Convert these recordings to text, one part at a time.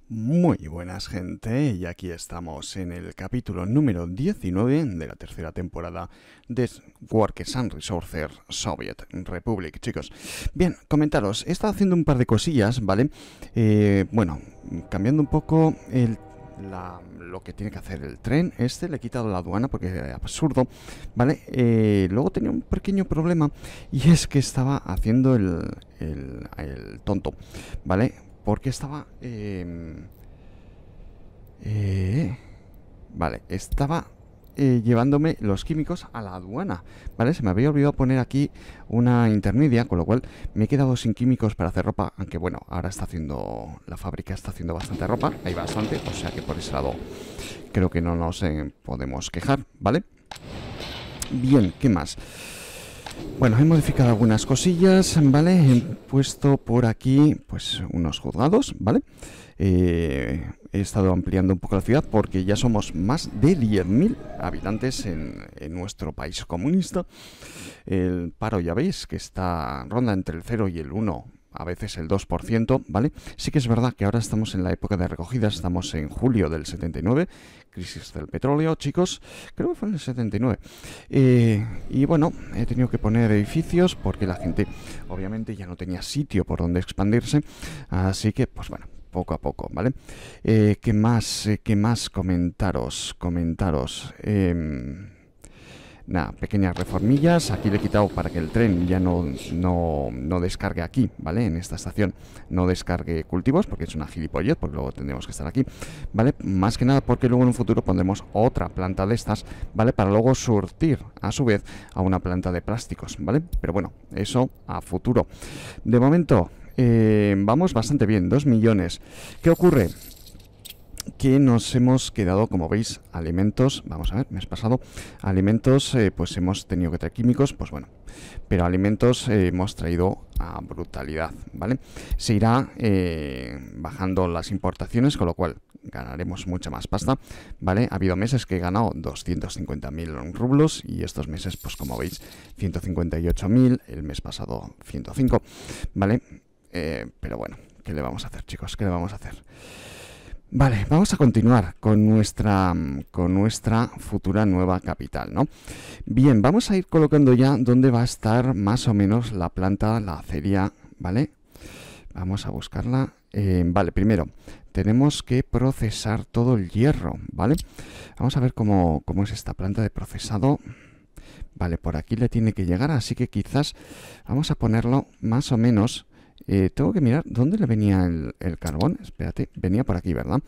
Muy buenas, gente, y aquí estamos en el capítulo número 19 de la tercera temporada de Workers and Resources Soviet Republic, chicos. Bien, comentaros, he estado haciendo un par de cosillas, ¿vale? Bueno, cambiando un poco lo que tiene que hacer el tren. Le he quitado la aduana porque era absurdo, ¿vale? Luego tenía un pequeño problema y es que estaba haciendo el tonto, ¿vale? Porque estaba... vale, estaba llevándome los químicos a la aduana, ¿vale? Se me había olvidado poner aquí una intermedia, con lo cual me he quedado sin químicos para hacer ropa, aunque bueno, ahora la fábrica está haciendo bastante ropa, hay bastante, o sea que por ese lado creo que no nos podemos quejar, ¿vale? Bien, ¿qué más? Bueno, he modificado algunas cosillas, ¿vale? He puesto por aquí, pues, unos juzgados, ¿vale? He estado ampliando un poco la ciudad porque ya somos más de 10.000 habitantes en nuestro país comunista. El paro, ya veis, que ronda entre el 0 y el 1, a veces el 2%, ¿vale? Sí que es verdad que ahora estamos en la época de recogidas, estamos en julio del 79, crisis del petróleo, chicos, creo que fue en el 79. Y bueno, he tenido que poner edificios porque la gente obviamente ya no tenía sitio por donde expandirse, así que pues bueno, poco a poco, ¿vale? ¿Qué más? ¿Qué más comentaros? Nada, pequeñas reformillas. Aquí le he quitado para que el tren ya no descargue aquí, ¿vale? En esta estación no descargue cultivos, porque es una gilipollez, porque luego tendremos que estar aquí, ¿vale? Más que nada porque luego en un futuro pondremos otra planta de estas, ¿vale? Para luego surtir, a su vez, a una planta de plásticos, ¿vale? Pero bueno, eso a futuro. De momento, vamos bastante bien, 2 millones. ¿Qué ocurre? Que nos hemos quedado, como veis, alimentos, vamos a ver, mes pasado, alimentos, pues hemos tenido que traer químicos, pues bueno, pero alimentos hemos traído a brutalidad, ¿vale? Se irá bajando las importaciones, con lo cual ganaremos mucha más pasta, ¿vale? Ha habido meses que he ganado 250.000 rublos y estos meses, pues como veis, 158.000, el mes pasado 105, ¿vale? Pero bueno, ¿qué le vamos a hacer, chicos? ¿Qué le vamos a hacer? Vale, vamos a continuar con nuestra futura nueva capital, ¿no? Bien, vamos a ir colocando ya dónde va a estar más o menos la planta, la acería, ¿vale? Vamos a buscarla. Vale, primero, tenemos que procesar todo el hierro, ¿vale? Vamos a ver cómo es esta planta de procesado. Vale, por aquí le tiene que llegar, así que quizás vamos a ponerlo más o menos... tengo que mirar dónde le venía el carbón. Espérate, venía por aquí, ¿verdad?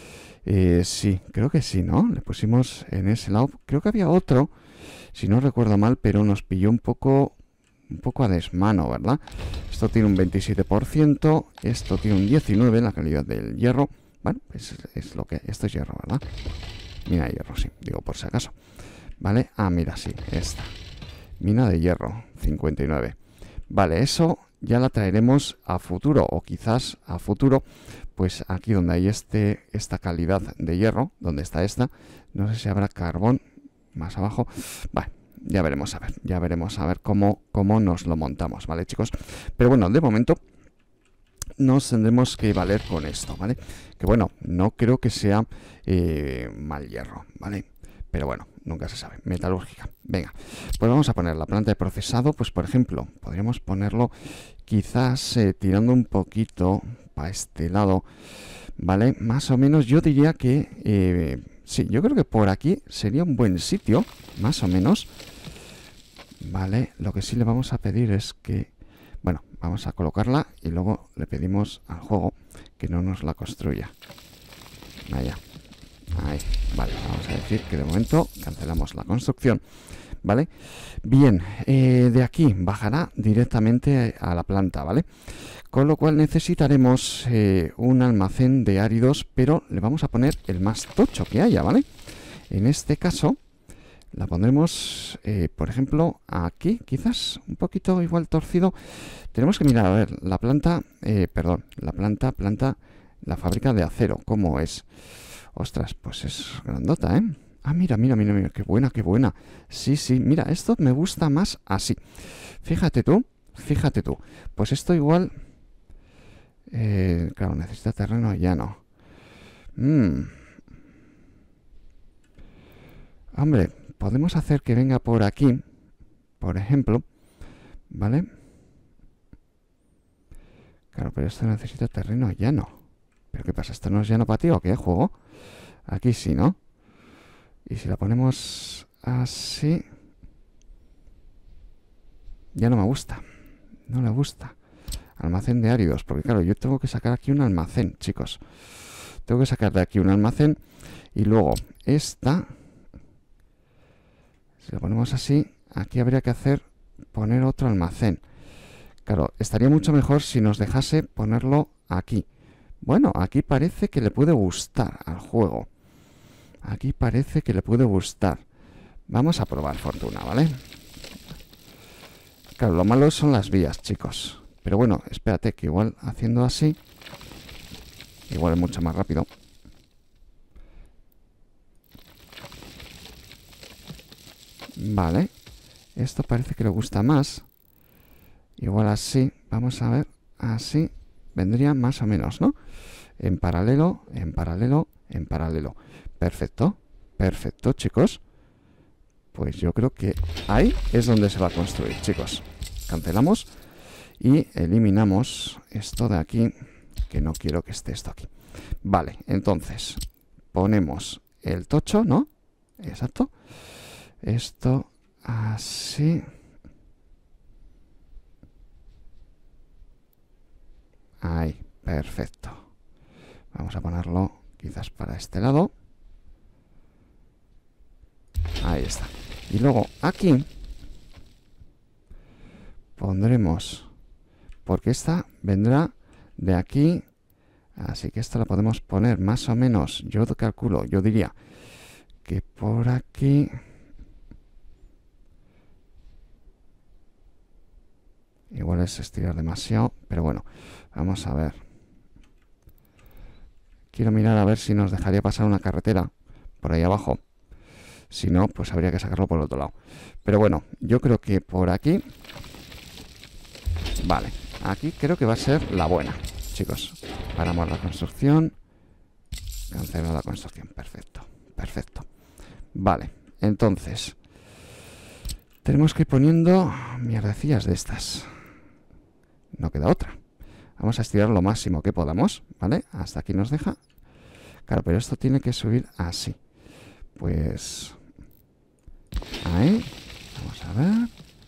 Sí, creo que sí, ¿no? Le pusimos en ese lado. Creo que había otro, si no recuerdo mal, pero nos pilló un poco a desmano, ¿verdad? Esto tiene un 27%, esto tiene un 19% en la calidad del hierro. Bueno, es lo que... Esto es hierro, ¿verdad? Mina de hierro, sí, digo por si acaso. ¿Vale? Ah, mira, sí, esta. Mina de hierro, 59. Vale, eso... ya la traeremos a futuro, o quizás a futuro, pues aquí donde hay esta calidad de hierro, donde está esta, no sé si habrá carbón más abajo. Vale, ya veremos a ver cómo nos lo montamos, ¿vale, chicos? Pero bueno, de momento nos tendremos que valer con esto, ¿vale? Que bueno, no creo que sea mal hierro, ¿vale? Pero bueno, nunca se sabe. Metalúrgica. Venga, pues vamos a poner la planta de procesado. Pues por ejemplo, podríamos ponerlo quizás tirando un poquito para este lado, ¿vale? Más o menos yo diría que... sí, yo creo que por aquí sería un buen sitio, más o menos. Vale, lo que sí le vamos a pedir es que... Bueno, vamos a colocarla y luego le pedimos al juego que no nos la construya. Vaya. Ahí, vale, vamos a decir que de momento cancelamos la construcción, ¿vale? Bien, de aquí bajará directamente a la planta, ¿vale? Con lo cual necesitaremos un almacén de áridos, pero le vamos a poner el más tocho que haya, ¿vale? En este caso la pondremos, por ejemplo, aquí, quizás un poquito igual torcido. Tenemos que mirar, a ver, la planta, la fábrica de acero, ¿cómo es? Ostras, pues es grandota, ¿eh? Ah, mira, qué buena, qué buena. Sí, mira, esto me gusta más así. Fíjate tú. Pues esto igual... claro, necesita terreno, ya no. Hombre, podemos hacer que venga por aquí, por ejemplo, ¿vale? Claro, pero esto necesita terreno llano. ¿Pero qué pasa? ¿Esto no es llano para ti o qué, juego? Aquí sí, ¿no? Y si la ponemos así... Ya no me gusta. No le gusta. Almacén de áridos. Porque claro, yo tengo que sacar aquí un almacén, chicos. Tengo que sacar de aquí un almacén. Y luego esta... Si la ponemos así, aquí habría que poner otro almacén. Claro, estaría mucho mejor si nos dejase ponerlo aquí. Bueno, aquí parece que le puede gustar al juego. Aquí parece que le puede gustar. Vamos a probar fortuna, ¿vale? Claro, lo malo son las vías, chicos. Pero bueno, espérate, que igual haciendo así, igual es mucho más rápido. Vale. Esto parece que le gusta más. Igual así, vamos a ver, así vendría más o menos, ¿no? En paralelo, en paralelo, en paralelo. Perfecto, perfecto, chicos. Pues yo creo que ahí es donde se va a construir, chicos. Cancelamos y eliminamos esto de aquí, que no quiero que esté esto aquí. Vale, entonces ponemos el tocho, ¿no? Exacto. Esto así. Ahí, perfecto. Vamos a ponerlo quizás para este lado. Ahí está. Y luego aquí pondremos, porque esta vendrá de aquí, así que esta la podemos poner más o menos, yo calculo, yo diría que por aquí. Igual es estirar demasiado, pero bueno, vamos a ver. Quiero mirar a ver si nos dejaría pasar una carretera por ahí abajo. Si no, pues habría que sacarlo por el otro lado. Pero bueno, yo creo que por aquí... Vale, aquí creo que va a ser la buena, chicos. Paramos la construcción. Cancelar la construcción, perfecto, perfecto. Vale, entonces... Tenemos que ir poniendo mierdecillas de estas. No queda otra. Vamos a estirar lo máximo que podamos, ¿vale? Hasta aquí nos deja. Claro, pero esto tiene que subir así. Pues... Ahí. Vamos a ver.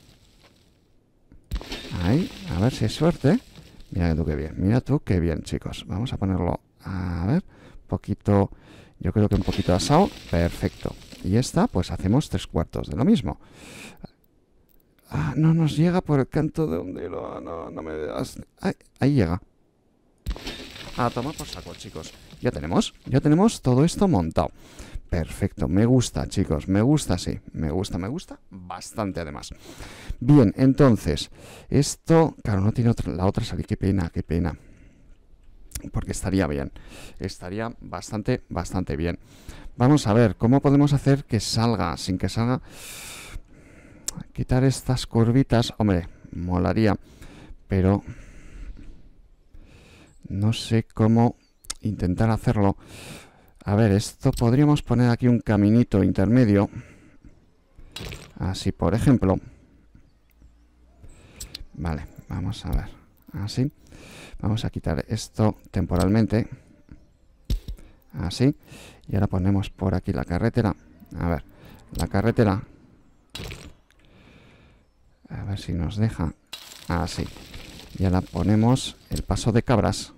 Ahí. A ver si hay suerte. Mira tú qué bien. Mira tú qué bien, chicos. Vamos a ponerlo... A ver. Un poquito... Yo creo que un poquito asado. Perfecto. Y esta, pues hacemos 3/4 de lo mismo. Ah, no nos llega por el canto de un hilo. No, no me das. Ahí llega. A tomar por saco, chicos. Ya tenemos todo esto montado. Perfecto, me gusta, chicos. Me gusta, sí. Me gusta bastante, además. Bien, entonces, esto... Claro, no tiene otra, la otra salida. Qué pena, qué pena. Porque estaría bien. Estaría bastante, bastante bien. Vamos a ver, ¿cómo podemos hacer que salga? Sin que salga... Quitar estas curvitas, hombre, molaría, pero no sé cómo intentar hacerlo. A ver, esto podríamos poner aquí un caminito intermedio, así por ejemplo. Vale, vamos a ver, así. Vamos a quitar esto temporalmente, así. Y ahora ponemos por aquí la carretera. A ver, la carretera... A ver si nos deja. Así. Y ahora ponemos el paso de cabras.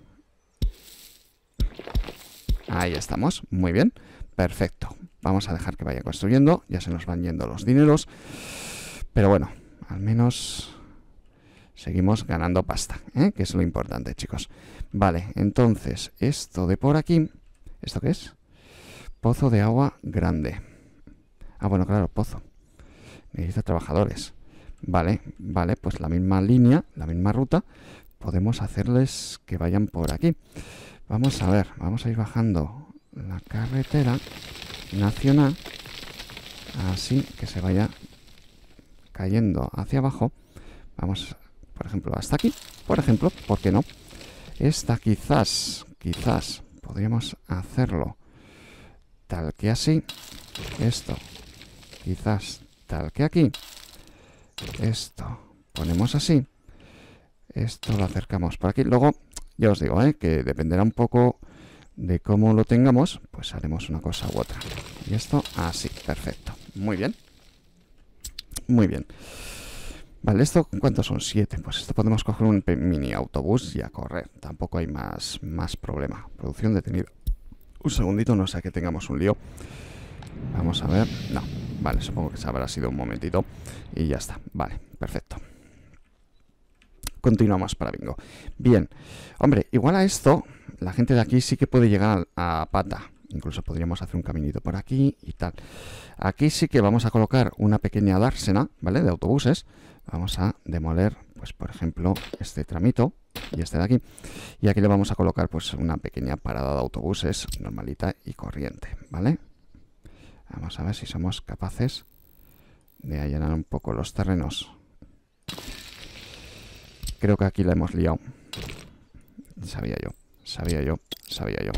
Ahí estamos. Muy bien. Perfecto. Vamos a dejar que vaya construyendo. Ya se nos van yendo los dineros. Pero bueno, al menos seguimos ganando pasta, ¿eh? Que es lo importante, chicos. Vale, entonces, esto de por aquí... ¿Esto qué es? Pozo de agua grande. Ah, bueno, claro, pozo. Necesita trabajadores. Vale, vale, pues la misma línea, la misma ruta, podemos hacerles que vayan por aquí. Vamos a ver, vamos a ir bajando la carretera nacional, así que se vaya cayendo hacia abajo. Vamos, por ejemplo, hasta aquí, por ejemplo, ¿por qué no? Esta quizás podríamos hacerlo tal que así. Esto quizás tal que aquí. Esto ponemos así. Esto lo acercamos por aquí. Luego, ya os digo, que dependerá un poco de cómo lo tengamos, pues haremos una cosa u otra. Y esto así, perfecto. Muy bien. Muy bien. Vale, ¿esto cuántos son? 7. Pues esto podemos coger un mini autobús y a correr. Tampoco hay más problema. Producción detenida. Un segundito, no sea que tengamos un lío. Vamos a ver. No, vale, supongo que se habrá sido un momentito. Y ya está, vale, perfecto. Continuamos para bingo. Bien, hombre, igual a esto, la gente de aquí sí que puede llegar a pata. Incluso podríamos hacer un caminito por aquí y tal. Aquí sí que vamos a colocar una pequeña dársena, ¿vale? De autobuses. Vamos a demoler, pues por ejemplo, este tramito y este de aquí. Y aquí le vamos a colocar pues una pequeña parada de autobuses normalita y corriente, ¿vale? Vamos a ver si somos capaces de allanar un poco los terrenos. Creo que aquí la hemos liado. Sabía yo, sabía yo, sabía yo.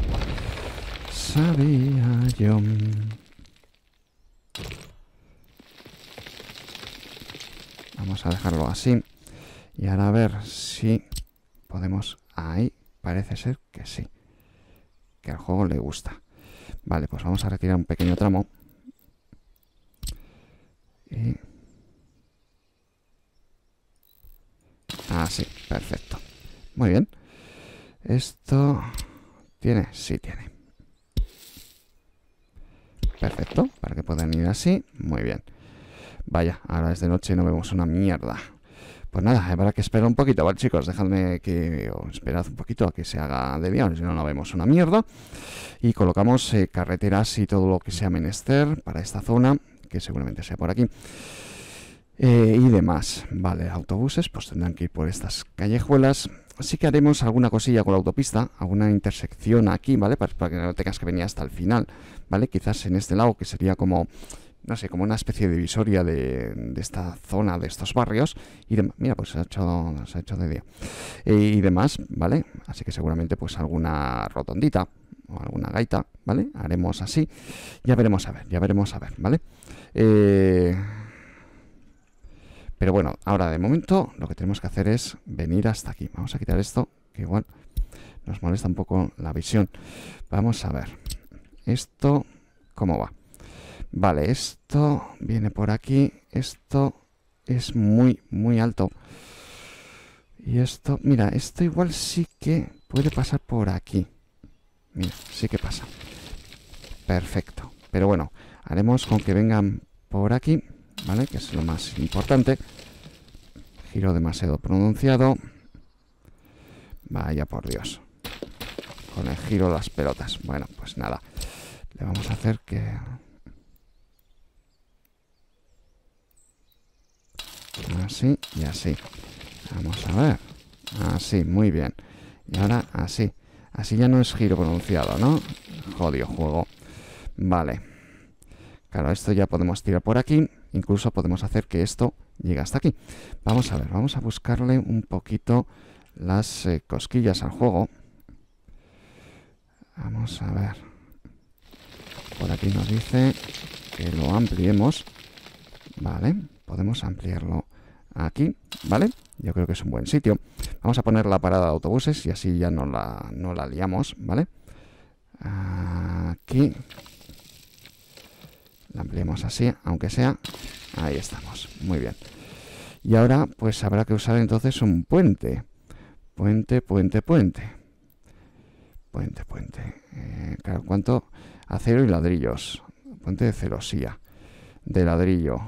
Sabía yo. Vamos a dejarlo así. Y ahora a ver si podemos... Ahí parece ser que sí. Que al juego le gusta. Vale, pues vamos a retirar un pequeño tramo. Y... así, perfecto. Muy bien. ¿Esto tiene? Sí tiene. Perfecto, para que puedan ir así. Muy bien. Vaya, ahora es de noche y no vemos una mierda. Pues nada, habrá que esperar un poquito, ¿vale, chicos? Dejadme que os esperad un poquito a que se haga de día, si no, no vemos una mierda. Y colocamos carreteras y todo lo que sea menester para esta zona, que seguramente sea por aquí. Y demás. Vale, autobuses pues tendrán que ir por estas callejuelas. Así que haremos alguna cosilla con la autopista, alguna intersección aquí, ¿vale? Para que no tengas que venir hasta el final, ¿vale? Quizás en este lado, que sería como, no sé, como una especie de divisoria de esta zona, de estos barrios. Y mira, pues se ha hecho de día. Y demás, ¿vale? Así que seguramente pues alguna rotondita o alguna gaita, ¿vale? Haremos así. Ya veremos a ver, ¿vale? Pero bueno, ahora de momento lo que tenemos que hacer es venir hasta aquí. Vamos a quitar esto, que igual nos molesta un poco la visión. Vamos a ver. Esto, ¿cómo va? Vale, esto viene por aquí. Esto es muy, muy alto. Y esto, mira, esto igual sí que puede pasar por aquí. Mira, sí que pasa. Perfecto. Pero bueno, haremos con que vengan por aquí, ¿vale? Que es lo más importante. Giro demasiado pronunciado. Vaya por Dios. Con el giro las pelotas. Bueno, pues nada. Le vamos a hacer que... así y así. Vamos a ver. Así, muy bien. Y ahora así. Así ya no es giro pronunciado, ¿no? Jodido juego. Vale. Claro, esto ya podemos tirar por aquí. Incluso podemos hacer que esto llegue hasta aquí. Vamos a ver, vamos a buscarle un poquito las cosquillas al juego. Vamos a ver. Por aquí nos dice que lo ampliemos. Vale, podemos ampliarlo aquí, ¿vale? Yo creo que es un buen sitio. Vamos a poner la parada de autobuses y así ya no la liamos, ¿vale? Aquí. La ampliamos así, aunque sea. Ahí estamos, muy bien. Y ahora pues habrá que usar entonces un puente. Puente. Claro, ¿cuánto? Acero y ladrillos. Puente de celosía. De ladrillo.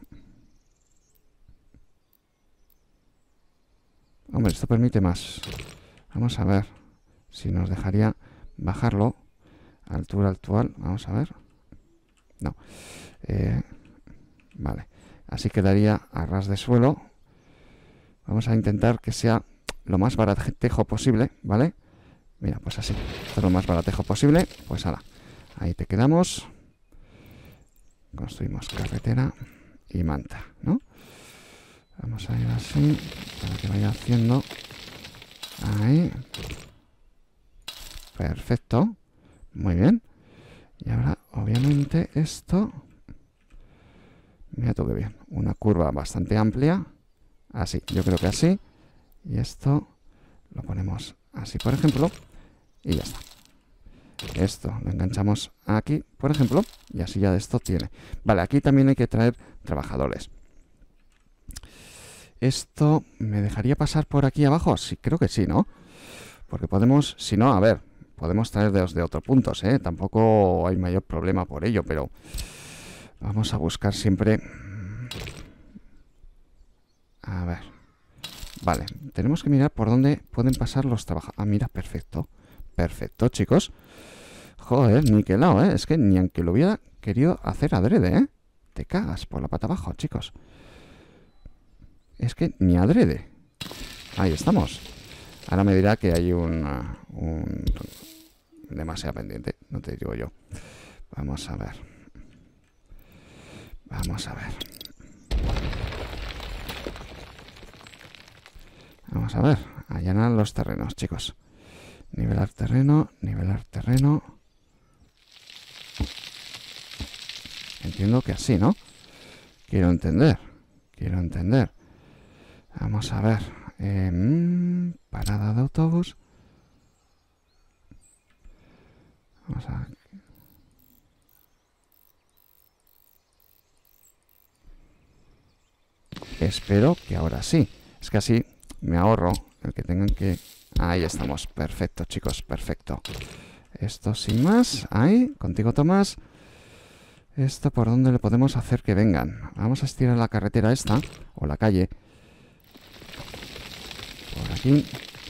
Hombre, esto permite más. Vamos a ver si nos dejaría bajarlo. Altura actual, vamos a ver. No. Vale. Así quedaría a ras de suelo. Vamos a intentar que sea lo más baratejo posible, ¿vale? Mira, pues así. Esto es lo más baratejo posible. Pues ahora, ahí te quedamos. Construimos carretera y manta, ¿no? Vamos a ir así para que vaya haciendo. Ahí. Perfecto. Muy bien. Y ahora, obviamente, esto... Mira tú qué bien. Una curva bastante amplia. Así, yo creo que así. Y esto lo ponemos así, por ejemplo. Y ya está. Esto lo enganchamos aquí, por ejemplo. Y así ya de esto tiene. Vale, aquí también hay que traer trabajadores. ¿Esto me dejaría pasar por aquí abajo? Sí, creo que sí, ¿no? Porque podemos, si no, a ver, podemos traer de otros puntos, ¿eh? Tampoco hay mayor problema por ello, pero vamos a buscar siempre... A ver. Vale, tenemos que mirar por dónde pueden pasar los trabajadores. Ah, mira, perfecto. Perfecto, chicos. Joder, niquelado, ¿eh? Es que ni aunque lo hubiera querido hacer adrede, ¿eh? Te cagas por la pata abajo, chicos. Es que ni adrede. Ahí estamos. Ahora me dirá que hay un demasiado pendiente. No te digo yo. Vamos a ver. Vamos a ver. Vamos a ver. Allanar los terrenos, chicos. Nivelar terreno. Nivelar terreno. Entiendo que así, ¿no? Quiero entender. Quiero entender. Vamos a ver. Parada de autobús. Vamos a... Espero que ahora sí. Es que así me ahorro el que tengan que... Ahí estamos. Perfecto, chicos. Perfecto. Esto sin más. Ahí. Contigo, Tomás. Esto por dónde le podemos hacer que vengan. Vamos a estirar la carretera esta. O la calle. Por aquí.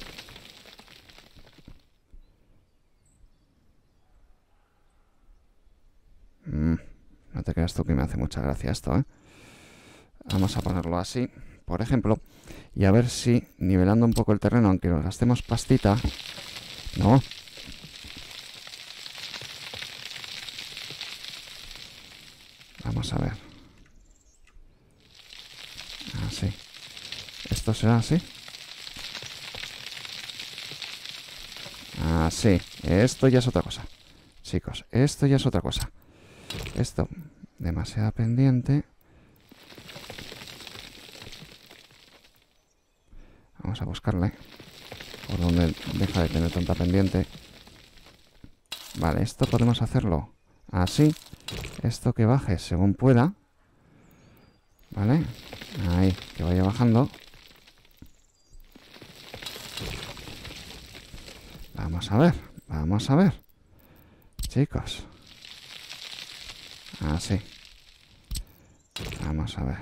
No te creas tú que me hace mucha gracia esto, ¿eh? Vamos a ponerlo así, por ejemplo. Y a ver si, nivelando un poco el terreno, aunque nos gastemos pastita... No. Vamos a ver. Así. ¿Esto será así? Así. Esto ya es otra cosa. Chicos, esto ya es otra cosa. Esto, demasiado pendiente. Vamos a buscarle. Por donde deja de tener tanta pendiente. Vale, esto podemos hacerlo así. Esto que baje según pueda. Vale. Ahí, que vaya bajando. Vamos a ver. Vamos a ver. Chicos. Así. Vamos a ver.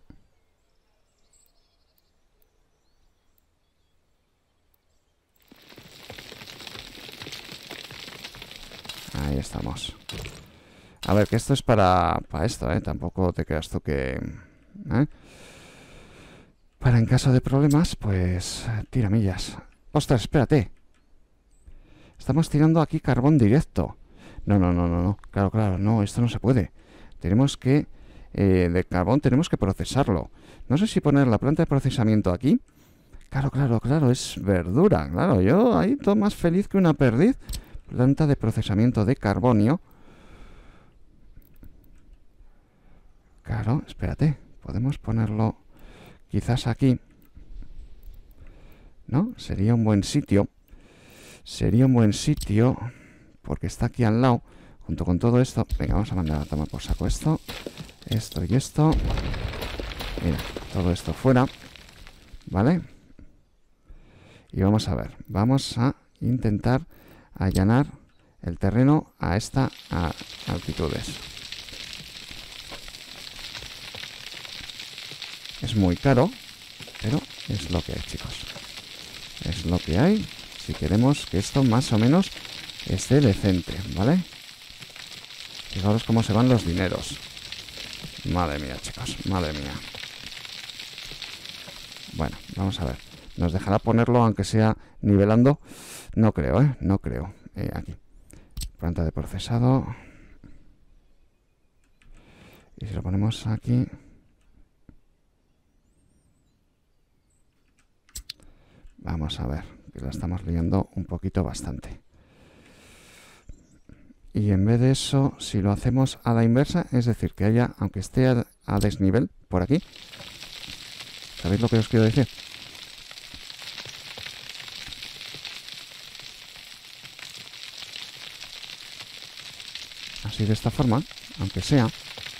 Ahí estamos. A ver, que esto es para esto, ¿eh? Tampoco te creas tú que... ¿eh? Para en caso de problemas, pues... tiramillas. ¡Ostras, espérate! Estamos tirando aquí carbón directo. No, no, no, no, no. Claro, claro, no, esto no se puede. Tenemos que... de carbón tenemos que procesarlo. No sé si poner la planta de procesamiento aquí. Claro, claro, claro, es verdura. Claro, yo ahí todo más feliz que una perdiz. Planta de procesamiento de carbonio. Claro, espérate. Podemos ponerlo quizás aquí. ¿No? Sería un buen sitio. Sería un buen sitio. Porque está aquí al lado. Junto con todo esto. Venga, vamos a mandar a tomar por saco esto. Esto y esto. Mira, todo esto fuera. ¿Vale? Y vamos a ver. Vamos a intentar allanar el terreno a estas altitudes. Es muy caro, pero es lo que hay, chicos. Es lo que hay si queremos que esto más o menos esté decente, ¿vale? Fijaros cómo se van los dineros. Madre mía, chicos, madre mía. Bueno, vamos a ver. ¿Nos dejará ponerlo aunque sea nivelando? No creo, ¿eh? No creo. Aquí. Planta de procesado. Y si lo ponemos aquí... Vamos a ver, que la estamos liando un poquito bastante. Y en vez de eso, si lo hacemos a la inversa, es decir, que haya, aunque esté a desnivel por aquí, ¿sabéis lo que os quiero decir? Así de esta forma, aunque sea.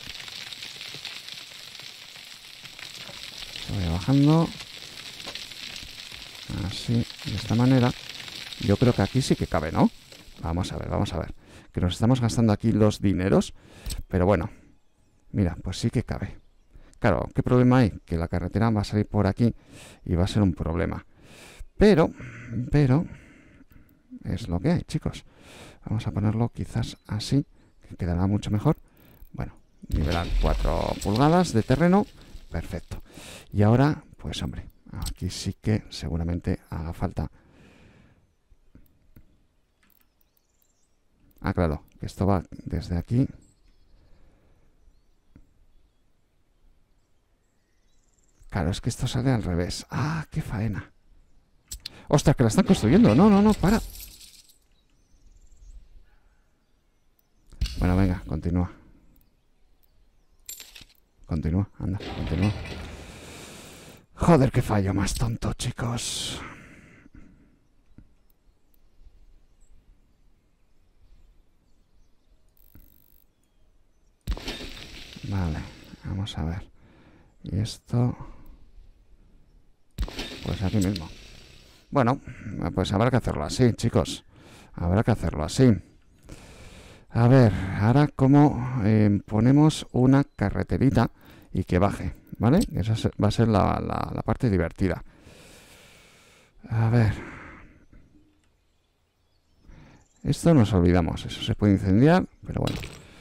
Se vaya bajando. Así, de esta manera. Yo creo que aquí sí que cabe, ¿no? Vamos a ver, vamos a ver. Que nos estamos gastando aquí los dineros. Pero bueno, mira, pues sí que cabe. Claro, ¿qué problema hay? Que la carretera va a salir por aquí y va a ser un problema. Pero, es lo que hay, chicos. Vamos a ponerlo quizás así, que quedará mucho mejor. Bueno, nivelar 4 pulgadas de terreno. Perfecto. Y ahora, pues hombre, aquí sí que seguramente haga falta. Ah, claro, que esto va desde aquí. Claro, es que esto sale al revés. ¡Ah, qué faena! ¡Ostras, que la están construyendo! No, no, no, para. Bueno, venga, continúa. Continúa, anda, continúa. Joder, qué fallo más tonto, chicos. Vale, vamos a ver. Y esto... pues aquí mismo. Bueno, pues habrá que hacerlo así, chicos. Habrá que hacerlo así. A ver, ahora cómo ponemos una carreterita y que baje, ¿vale? Esa va a ser la parte divertida. A ver. Esto nos olvidamos. Eso se puede incendiar, pero bueno.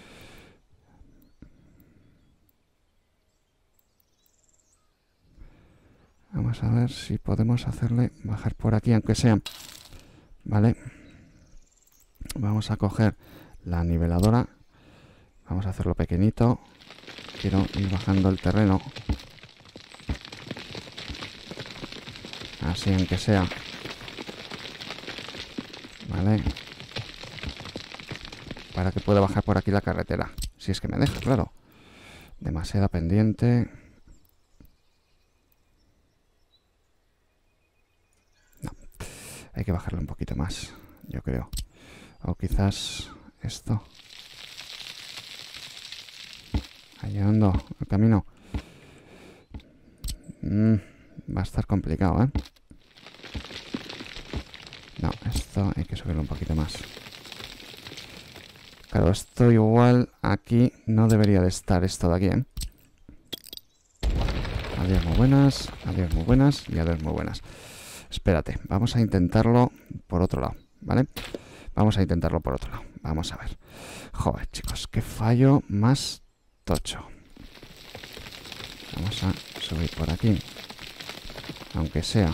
Vamos a ver si podemos hacerle bajar por aquí, aunque sea. Vale. Vamos a coger la niveladora. Vamos a hacerlo pequeñito. Quiero ir bajando el terreno. Así, aunque sea. Vale. Para que pueda bajar por aquí la carretera. Si es que me deja, claro. Demasiada pendiente. No. Hay que bajarlo un poquito más, yo creo. O quizás esto. Allanando el camino. Va a estar complicado, ¿eh? No, esto hay que subirlo un poquito más. Claro, esto igual aquí no debería de estar esto de aquí, ¿eh? Adiós muy buenas, adiós muy buenas y adiós muy buenas. Espérate, vamos a intentarlo por otro lado, ¿vale? Vamos a intentarlo por otro lado. Vamos a ver. Joder, chicos, qué fallo más tocho. Vamos a subir por aquí. Aunque sea.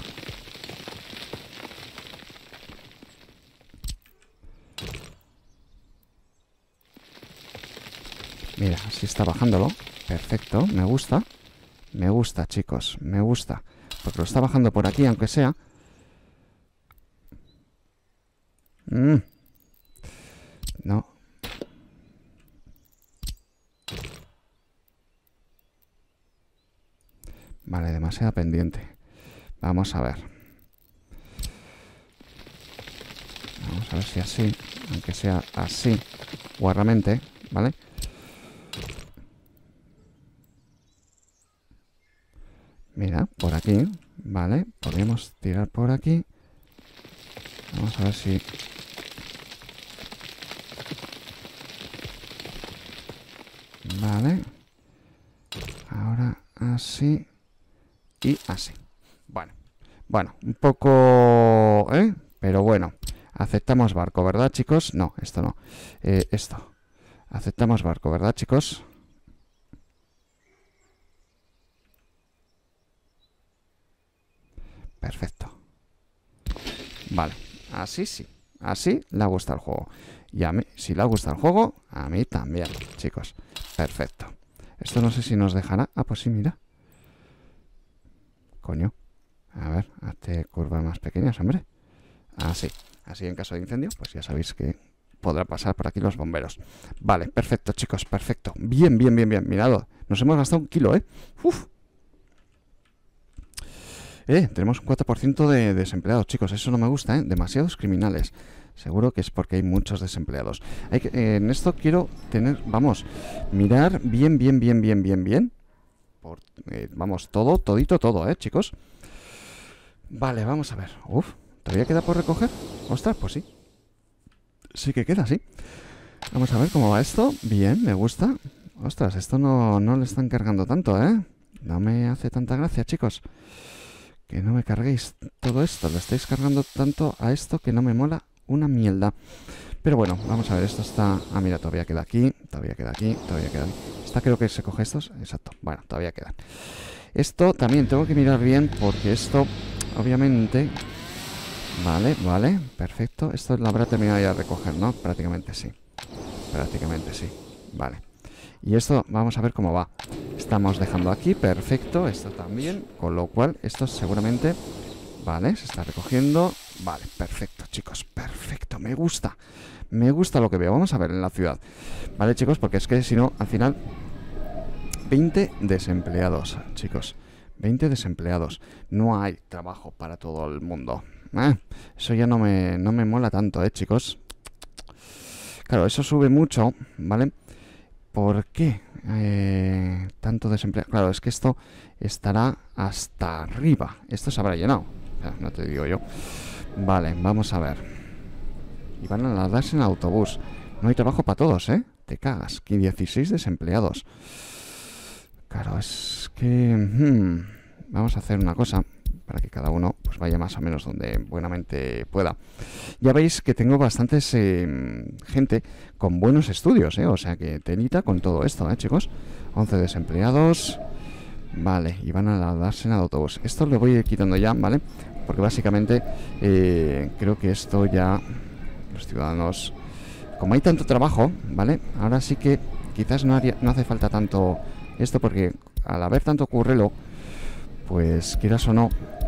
Mira, así está bajándolo. Perfecto, me gusta. Me gusta, chicos, me gusta. Porque lo está bajando por aquí, aunque sea. No. Vale, demasiada pendiente. Vamos a ver. Vamos a ver si así, aunque sea así, guarramente, ¿vale? Mira, por aquí, ¿vale? Podríamos tirar por aquí. Vamos a ver si... Vale. Ahora así y así. Bueno, un poco... Pero bueno, aceptamos barco, ¿verdad, chicos? No, esto no. Esto. Aceptamos barco, ¿verdad, chicos? Perfecto. Vale, así sí. Así le gusta el juego. Y a mí, si le gusta el juego, a mí también, chicos. Perfecto. Esto no sé si nos dejará... Ah, pues sí, mira. Coño. A ver, hazte curvas más pequeñas, hombre. Así. Así en caso de incendio, pues ya sabéis que podrá pasar por aquí los bomberos. Vale, perfecto, chicos, perfecto. Bien, bien, bien, bien. Mirad, nos hemos gastado 1 kilo, ¿eh? Uf. Tenemos un 4% de desempleados, chicos. Eso no me gusta, ¿eh? Demasiados criminales. Seguro que es porque hay muchos desempleados. En esto quiero tener, vamos, mirar bien, bien, bien, bien, bien, bien. Vamos, todo, todito, todo, chicos. Vale, vamos a ver. Uf, ¿todavía queda por recoger? Ostras, pues sí. Sí que queda, sí. Vamos a ver cómo va esto. Bien, me gusta. Ostras, esto no le están cargando tanto, ¿eh? No me hace tanta gracia, chicos. Que no me carguéis todo esto. Lo estáis cargando tanto a esto que no me mola una mierda. Pero bueno, vamos a ver, esto está... Ah, mira, todavía queda aquí, todavía queda aquí, todavía queda aquí. Esta creo que se coge estos. Exacto, bueno, todavía quedan. Esto también tengo que mirar bien porque esto, obviamente... Vale, vale, perfecto. Esto lo habrá terminado ya de recoger, ¿no? Prácticamente sí. Prácticamente sí. Vale. Y esto, vamos a ver cómo va. Estamos dejando aquí, perfecto. Esto también, con lo cual, esto seguramente... Vale, se está recogiendo. Vale, perfecto, chicos, perfecto. Me gusta lo que veo. Vamos a ver en la ciudad. Vale, chicos, porque es que si no, al final 20 desempleados, chicos. 20 desempleados. No hay trabajo para todo el mundo. Eso ya no me mola tanto, chicos. Claro, eso sube mucho, ¿vale? ¿Por qué tanto desempleado? Claro, es que esto estará hasta arriba. Esto se habrá llenado. No te digo yo. Vale, vamos a ver. Y van a darse en el autobús. No hay trabajo para todos, ¿eh? Te cagas. 16 desempleados. Claro, es que... vamos a hacer una cosa para que cada uno pues vaya más o menos donde buenamente pueda. Ya veis que tengo bastantes gente con buenos estudios, O sea que telita con todo esto, chicos. 11 desempleados. Vale, y van a darse en el autobús. Esto lo voy a ir quitando ya, ¿vale? Porque básicamente creo que esto ya... Los ciudadanos... Como hay tanto trabajo, ¿vale? Ahora sí que quizás no hace falta tanto esto porque al haber tanto currelo, pues quieras o no...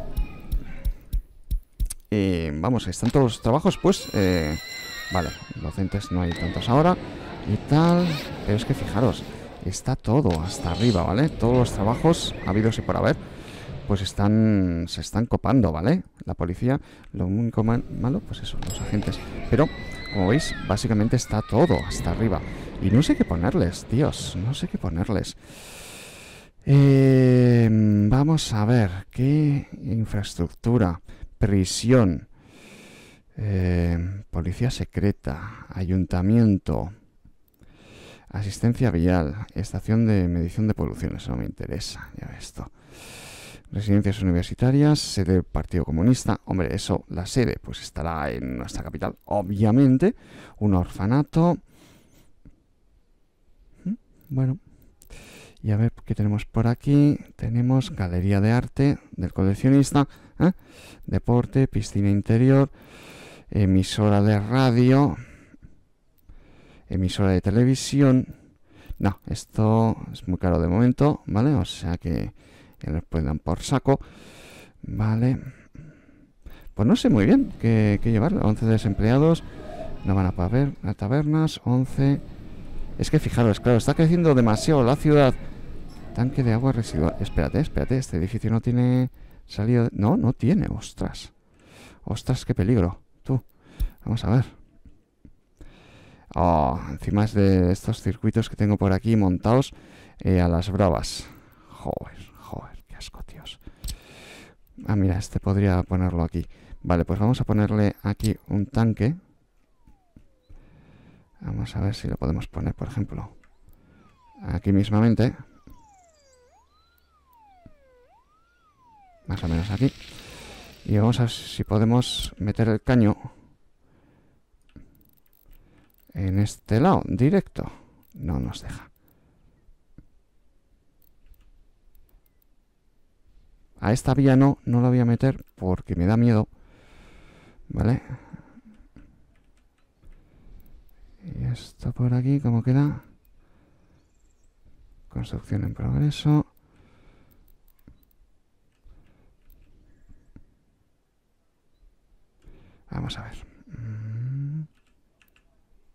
vamos, están todos los trabajos, pues... vale, docentes no hay tantos ahora y tal... Pero es que fijaros, está todo hasta arriba, ¿vale? Todos los trabajos habidos y por haber... pues se están copando, ¿vale? La policía, lo único malo, pues eso, los agentes. Pero, como veis, básicamente está todo hasta arriba. Y no sé qué ponerles, tíos, no sé qué ponerles. Vamos a ver, ¿qué infraestructura? Prisión, policía secreta, ayuntamiento, asistencia vial, estación de medición de polución, eso no me interesa, ya ves esto. Residencias universitarias, sede del Partido Comunista. Hombre, eso, la sede, pues estará en nuestra capital, obviamente. Un orfanato. Bueno. Y a ver qué tenemos por aquí. Tenemos galería de arte del coleccionista. Deporte, piscina interior. Emisora de radio. Emisora de televisión. No, esto es muy caro de momento, ¿vale? O sea que les pueden por saco. Vale. Pues no sé muy bien qué llevar. 11 desempleados. No van a tabernas. 11. Es que fijaros, claro, está creciendo demasiado la ciudad. Tanque de agua residual. Espérate. Este edificio no tiene salida. No tiene. Ostras. Ostras, qué peligro. Tú. Vamos a ver. Encima es de estos circuitos que tengo por aquí montados a las bravas. Joder, qué asco, tíos. Mira, este podría ponerlo aquí. Vale, pues vamos a ponerle aquí un tanque. Vamos a ver si lo podemos poner, por ejemplo, aquí mismamente. Más o menos aquí. Y vamos a ver si podemos meter el caño en este lado, directo. No nos deja. A esta vía no la voy a meter porque me da miedo. ¿Vale? Y esto por aquí, ¿cómo queda? Construcción en progreso. Vamos a ver.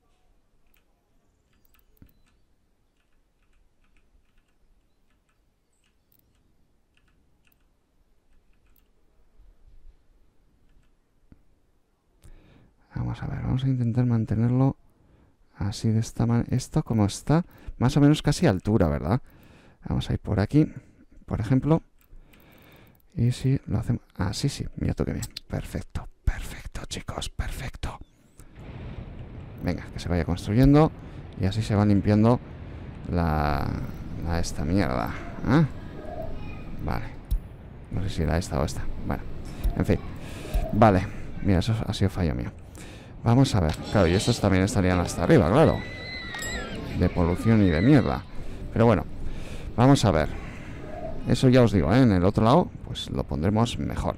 Vamos a ver, vamos a intentar mantenerlo así de esta manera. Esto como está, más o menos casi a altura, ¿verdad? Vamos a ir por aquí, por ejemplo. Y si lo hacemos... Ah, sí, sí, mira tú qué bien. Perfecto, perfecto, chicos, perfecto. Venga, que se vaya construyendo. Y así se va limpiando esta mierda. ¿Eh? Vale. No sé si era esta o esta. Bueno, en fin. Vale, mira, eso ha sido fallo mío. Vamos a ver. Claro, y estos también estarían hasta arriba, claro. De polución y de mierda. Pero bueno, vamos a ver. Eso ya os digo, ¿eh? En el otro lado, pues lo pondremos mejor.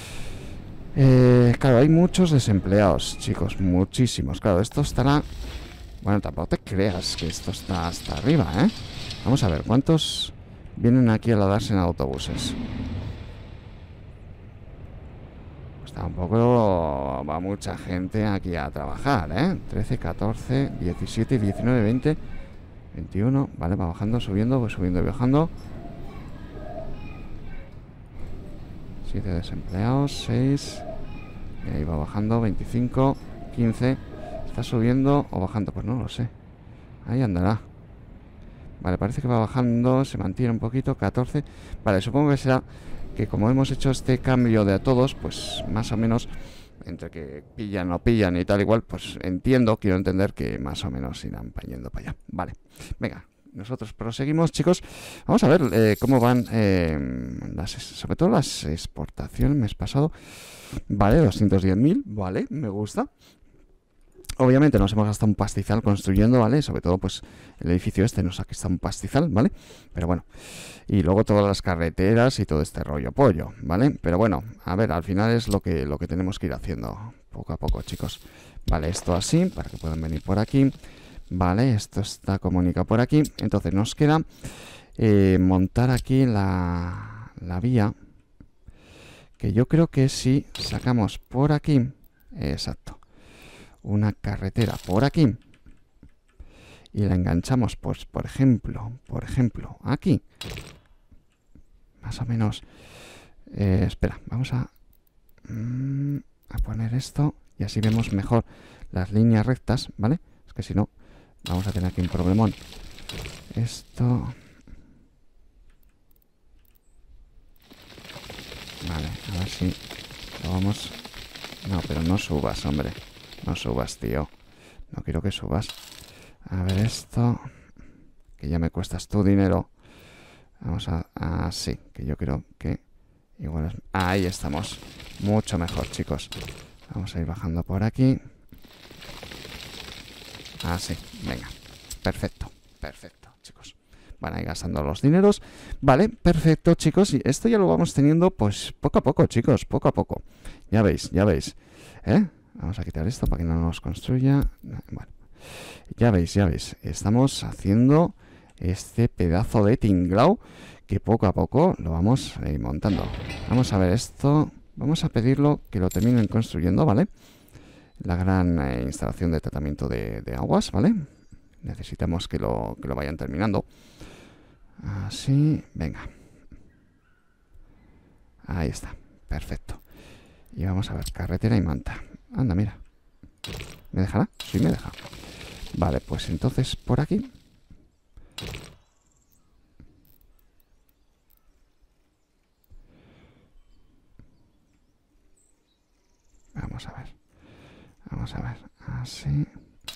Claro, hay muchos desempleados, chicos. Muchísimos. Claro, esto estará... Bueno, tampoco te creas que esto está hasta arriba, ¿eh? Vamos a ver, ¿cuántos vienen aquí a darse en autobuses? Pues tampoco va mucha gente aquí a trabajar, ¿eh? 13, 14, 17, 19, 20, 21... Vale, va bajando, subiendo, pues subiendo y bajando. 7 desempleados, 6... Y ahí va bajando, 25, 15... ¿Está subiendo o bajando? Pues no lo sé. Ahí andará. Vale, parece que va bajando, se mantiene un poquito, 14. Vale, supongo que será que como hemos hecho este cambio de a todos, pues más o menos, entre que pillan o pillan y tal igual, pues quiero entender que más o menos irán yendo para allá. Vale, venga, nosotros proseguimos, chicos. Vamos a ver cómo van, sobre todo las exportaciones mes pasado. Vale, 210.000, vale, me gusta. Obviamente nos hemos gastado un pastizal construyendo, ¿vale? Sobre todo, pues, el edificio este nos ha gastado un pastizal, ¿vale? Pero bueno. Y luego todas las carreteras y todo este rollo pollo, ¿vale? Pero bueno, a ver, al final es lo que tenemos que ir haciendo poco a poco, chicos. Vale, esto así, para que puedan venir por aquí. Vale, esto está comunicado por aquí. Entonces nos queda montar aquí la vía. Que yo creo que si sacamos por aquí... Exacto. Una carretera por aquí y la enganchamos, pues por ejemplo, aquí, más o menos. Espera, vamos a poner esto y así vemos mejor las líneas rectas, ¿vale? Es que si no, vamos a tener aquí un problemón. Esto... Vale, a ver si lo vamos... No, pero no subas, hombre. No subas, tío. No quiero que subas. A ver esto. Que ya me cuestas tu dinero. Vamos a... sí, que yo creo que... Igual es... Ahí estamos. Mucho mejor, chicos. Vamos a ir bajando por aquí. Así, venga. Perfecto, perfecto, chicos. Van a ir gastando los dineros. Vale, perfecto, chicos. Y esto ya lo vamos teniendo, pues, poco a poco, chicos. Poco a poco. Ya veis, ya veis. Vamos a quitar esto para que no nos construya. Bueno, ya veis, ya veis. Estamos haciendo este pedazo de tinglao que poco a poco lo vamos a ir montando. Vamos a ver esto. Vamos a pedirlo que lo terminen construyendo, ¿vale? La gran instalación de tratamiento de aguas, ¿vale? Necesitamos que lo vayan terminando. Así, venga. Ahí está, perfecto. Y vamos a ver, carretera y manta. Anda, mira. ¿Me dejará? Sí, me deja. Vale, pues entonces por aquí. Vamos a ver. Vamos a ver. Así.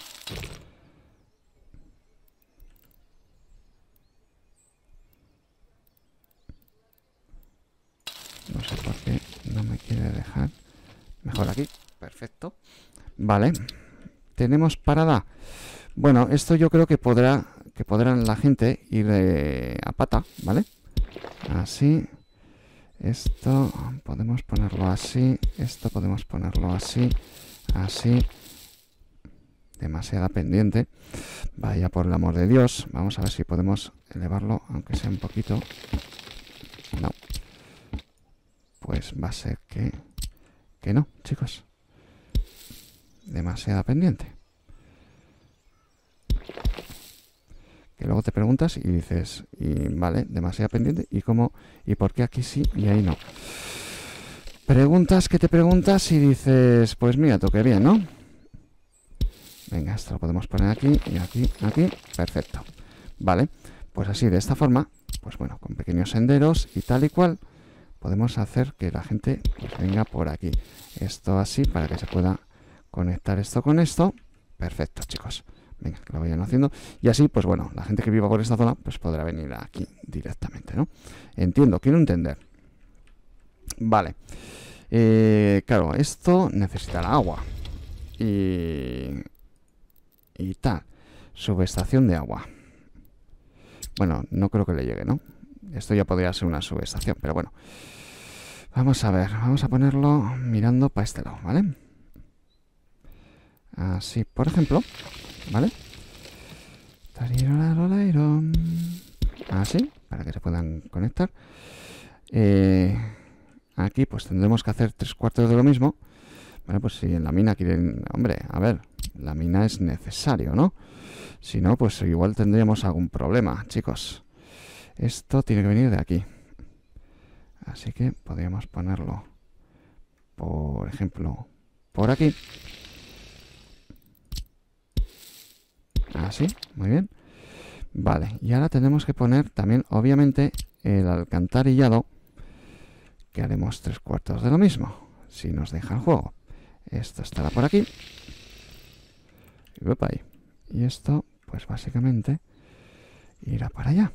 No sé por qué no me quiere dejar. Mejor aquí. Perfecto. Vale. Tenemos parada. Bueno, esto yo creo que podrán la gente ir a pata, ¿vale? Así. Esto podemos ponerlo así. Esto podemos ponerlo así. Así. Demasiada pendiente. Vaya, por el amor de Dios. Vamos a ver si podemos elevarlo, aunque sea un poquito. No. Pues va a ser que no, chicos. Demasiada pendiente. Que luego te preguntas y dices, y vale, demasiada pendiente, ¿y cómo? ¿Y por qué aquí sí y ahí no? Preguntas que te preguntas y dices, pues mira, tú qué bien, ¿no? Venga, esto lo podemos poner aquí y aquí, aquí. Perfecto. Vale, pues así, de esta forma, pues bueno, con pequeños senderos y tal y cual, podemos hacer que la gente pues venga por aquí. Esto así, para que se pueda conectar esto con esto. Perfecto, chicos. Venga, que lo vayan haciendo. Y así, pues bueno, la gente que viva por esta zona, pues podrá venir aquí directamente, ¿no? Entiendo, quiero entender. Vale. Claro, esto necesitará agua. Y tal. Subestación de agua. Bueno, no creo que le llegue, ¿no? Esto ya podría ser una subestación, pero bueno. Vamos a ver, vamos a ponerlo mirando para este lado, ¿vale? Así, por ejemplo, ¿vale? Así, para que se puedan conectar. Aquí pues tendremos que hacer 3/4 de lo mismo. Bueno, pues si en la mina quieren... Hombre, a ver, la mina es necesario, ¿no? Si no, pues igual tendríamos algún problema, chicos. Esto tiene que venir de aquí. Así que podríamos ponerlo, por ejemplo, por aquí. Así, muy bien. Vale, y ahora tenemos que poner también, obviamente, el alcantarillado, que haremos 3/4 de lo mismo, si nos deja el juego. Esto estará por aquí. Y esto, pues básicamente, irá para allá.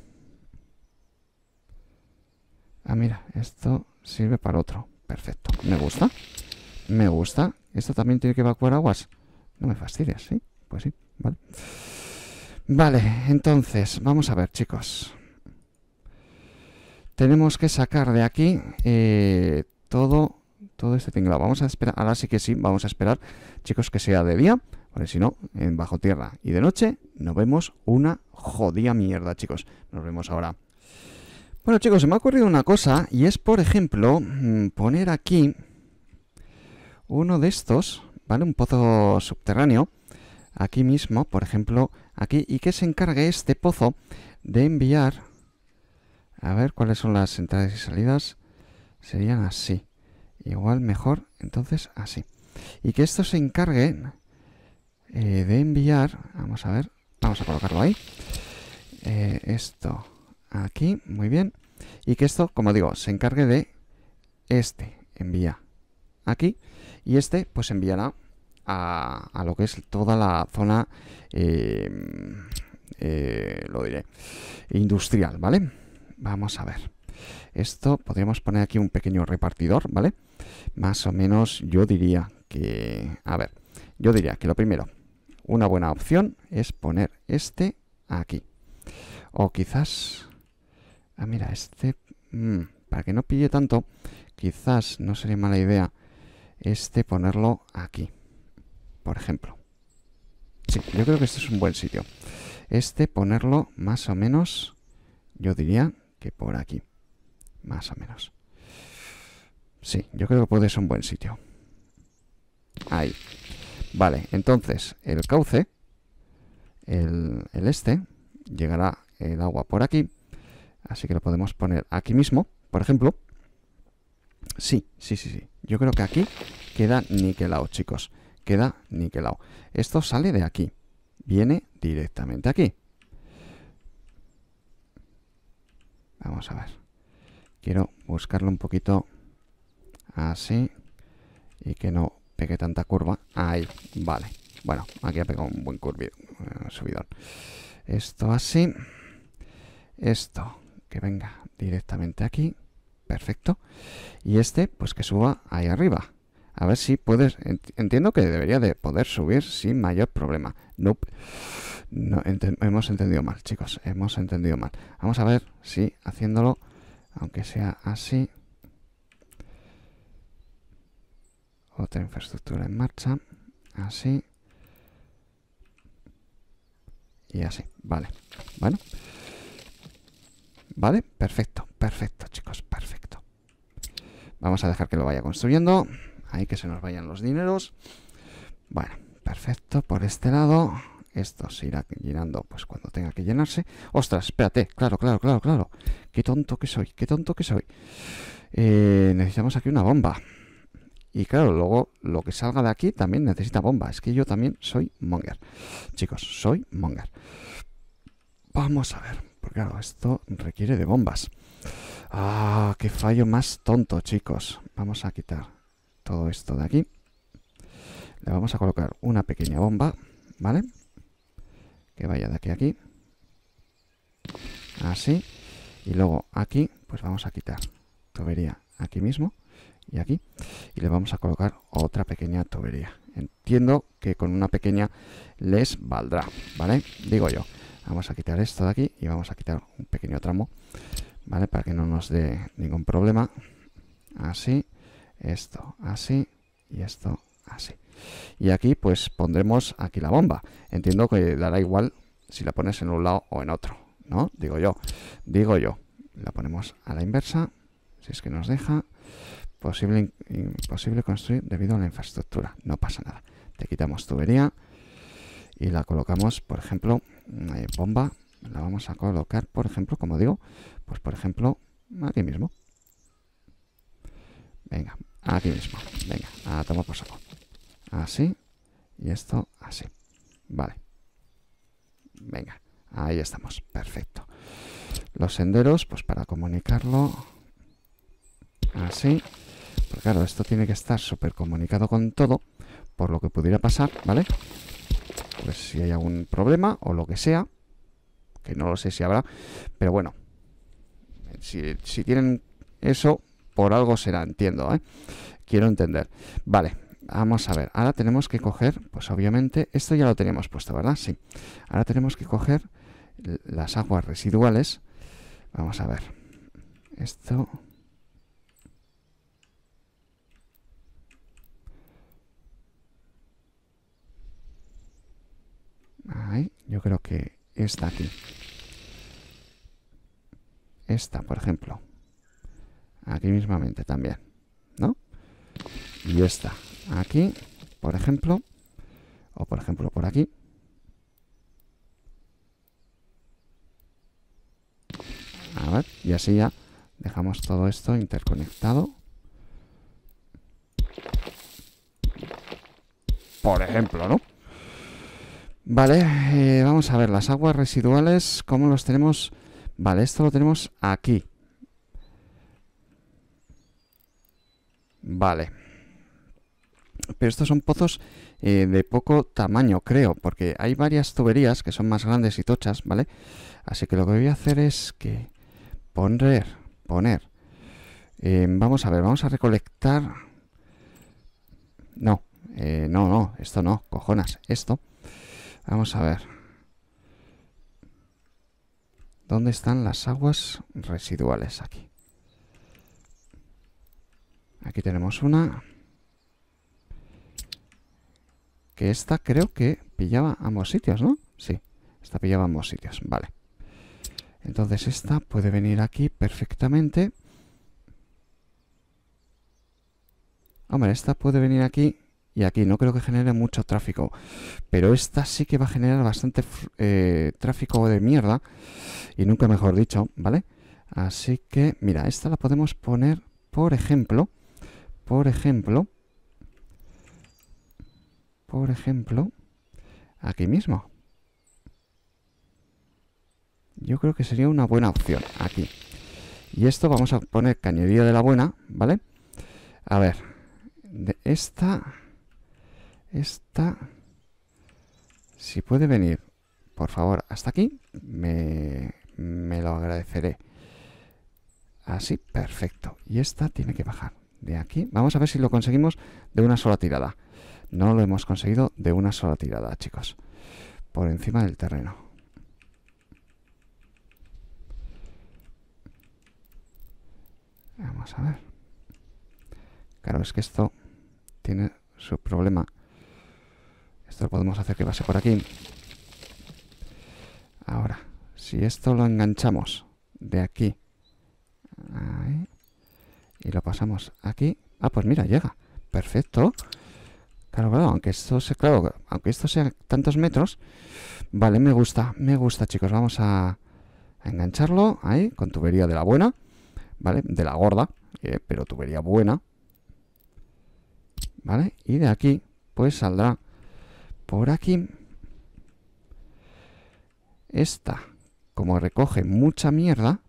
Ah, mira, esto sirve para otro. Perfecto, me gusta. Me gusta. ¿Esto también tiene que evacuar aguas? No me fastidies, ¿sí? Pues sí, vale. Vale, entonces, vamos a ver, chicos. Tenemos que sacar de aquí todo este tinglado. Vamos a esperar, ahora sí que sí, vamos a esperar, chicos, que sea de día, porque si no, en bajo tierra y de noche, nos vemos una jodida mierda, chicos. Nos vemos ahora. Bueno, chicos, se me ha ocurrido una cosa, y es, por ejemplo, poner aquí uno de estos, ¿vale? Un pozo subterráneo, aquí mismo, por ejemplo, aquí, y que se encargue este pozo de enviar... A ver, ¿cuáles son las entradas y salidas? Serían así. Igual mejor, entonces así. Y que esto se encargue de enviar... Vamos a ver, vamos a colocarlo ahí. Esto aquí, muy bien. Y que esto, como digo, se encargue de envía aquí. Y pues enviará a lo que es toda la zona, lo diré, industrial, ¿vale? Vamos a ver. Esto podríamos poner aquí un pequeño repartidor, ¿vale? Más o menos yo diría que... A ver, yo diría que lo primero, una buena opción es poner aquí. O quizás... Ah, mira, para que no pille tanto, quizás no sería mala idea ponerlo aquí, por ejemplo. Sí, yo creo que este es un buen sitio. Ponerlo más o menos, yo diría que por aquí, más o menos. Sí, yo creo que puede ser un buen sitio. Ahí. Vale, entonces el cauce, llegará el agua por aquí. Así que lo podemos poner aquí mismo, por ejemplo. Sí. Yo creo que aquí queda niquelado, chicos. Queda niquelado. Esto sale de aquí. Viene directamente aquí. Vamos a ver. Quiero buscarlo un poquito así. Y que no pegue tanta curva. Ahí, vale. Bueno, aquí ha pegado un buen subidón. Esto así. Esto que venga directamente aquí. Perfecto. Y pues que suba ahí arriba. A ver si puedes... Entiendo que debería de poder subir sin mayor problema. Nope. No, hemos entendido mal, chicos. Hemos entendido mal. Vamos a ver si haciéndolo, aunque sea así. Otra infraestructura en marcha. Así. Y así. Vale. Bueno. Vale, perfecto, chicos, perfecto. Vamos a dejar que lo vaya construyendo. Ahí que se nos vayan los dineros. Bueno, perfecto, por este lado. Esto se irá llenando pues cuando tenga que llenarse. ¡Ostras, espérate! Claro. Qué tonto que soy. Necesitamos aquí una bomba. Y claro, luego lo que salga de aquí también necesita bomba. Es que yo también soy monger. Chicos, soy monger. Vamos a ver. Porque claro, esto requiere de bombas. Ah, qué fallo más tonto, chicos. Vamos a quitar todo esto de aquí. Le vamos a colocar una pequeña bomba, ¿vale? Que vaya de aquí a aquí. Así. Y luego aquí, pues vamos a quitar tubería aquí mismo y aquí. Y le vamos a colocar otra pequeña tubería. Entiendo que con una pequeña les valdrá, ¿vale? Digo yo. Vamos a quitar esto de aquí y vamos a quitar un pequeño tramo, ¿vale? Para que no nos dé ningún problema. Así, esto así y esto así. Y aquí pues pondremos aquí la bomba. Entiendo que dará igual si la pones en un lado o en otro, ¿no? Digo yo. La ponemos a la inversa, si es que nos deja. Imposible construir debido a la infraestructura. No pasa nada. Te quitamos tubería y la colocamos, por ejemplo, bomba. La vamos a colocar, por ejemplo, como digo, pues por ejemplo, aquí mismo. Venga, aquí mismo. Venga, a tomar por saco. Así. Y esto así. Vale. Venga, ahí estamos. Perfecto. Los senderos, pues para comunicarlo. Así. Pues claro, esto tiene que estar súper comunicado con todo. Por lo que pudiera pasar, ¿vale? Pues si hay algún problema o lo que sea. Que no lo sé si habrá. Pero bueno. Si tienen eso, por algo será, entiendo, ¿eh? Quiero entender. Vale, vamos a ver. Ahora tenemos que coger, pues obviamente, esto ya lo teníamos puesto, ¿verdad? Sí. Ahora tenemos que coger las aguas residuales. Vamos a ver. Esto. Ahí, yo creo que esta aquí. Esta, por ejemplo. Aquí mismamente también, ¿no? Y esta aquí, por ejemplo. O por ejemplo por aquí. A ver, y así ya dejamos todo esto interconectado. Por ejemplo, ¿no? Vale, vamos a ver las aguas residuales, ¿cómo los tenemos? Vale, esto lo tenemos aquí. Vale. Pero estos son pozos de poco tamaño, creo, porque hay varias tuberías que son más grandes y tochas, ¿vale? Así que lo que voy a hacer es que poner. Vamos a ver, vamos a recolectar. No, no, esto no, cojonas, esto. Vamos a ver. ¿Dónde están las aguas residuales? Aquí. Aquí tenemos una. Que esta creo que pillaba ambos sitios, ¿no? Sí, esta pillaba ambos sitios, vale. Entonces esta puede venir aquí perfectamente. Hombre, esta puede venir aquí y aquí. No creo que genere mucho tráfico. Pero esta sí que va a generar bastante tráfico de mierda. Y nunca mejor dicho, ¿vale? Así que, mira, esta la podemos poner, por ejemplo, aquí mismo. Yo creo que sería una buena opción, aquí. Y esto vamos a poner cañería de la buena, ¿vale? A ver, de esta, si puede venir, por favor, hasta aquí, me lo agradeceré. Así, perfecto. Y esta tiene que bajar de aquí. Vamos a ver si lo conseguimos de una sola tirada. No lo hemos conseguido de una sola tirada, chicos. Por encima del terreno. Vamos a ver. Claro, es que esto tiene su problema. Esto lo podemos hacer que pase por aquí. Ahora, si esto lo enganchamos de aquí ahí, y lo pasamos aquí. Ah, pues mira, llega. Perfecto. Claro, aunque esto sea tantos metros. Vale, me gusta, chicos. Vamos a engancharlo ahí con tubería de la buena. ¿Vale? De la gorda, pero tubería buena. ¿vale? Y de aquí, pues saldrá por aquí. Esta, como recoge mucha mierda,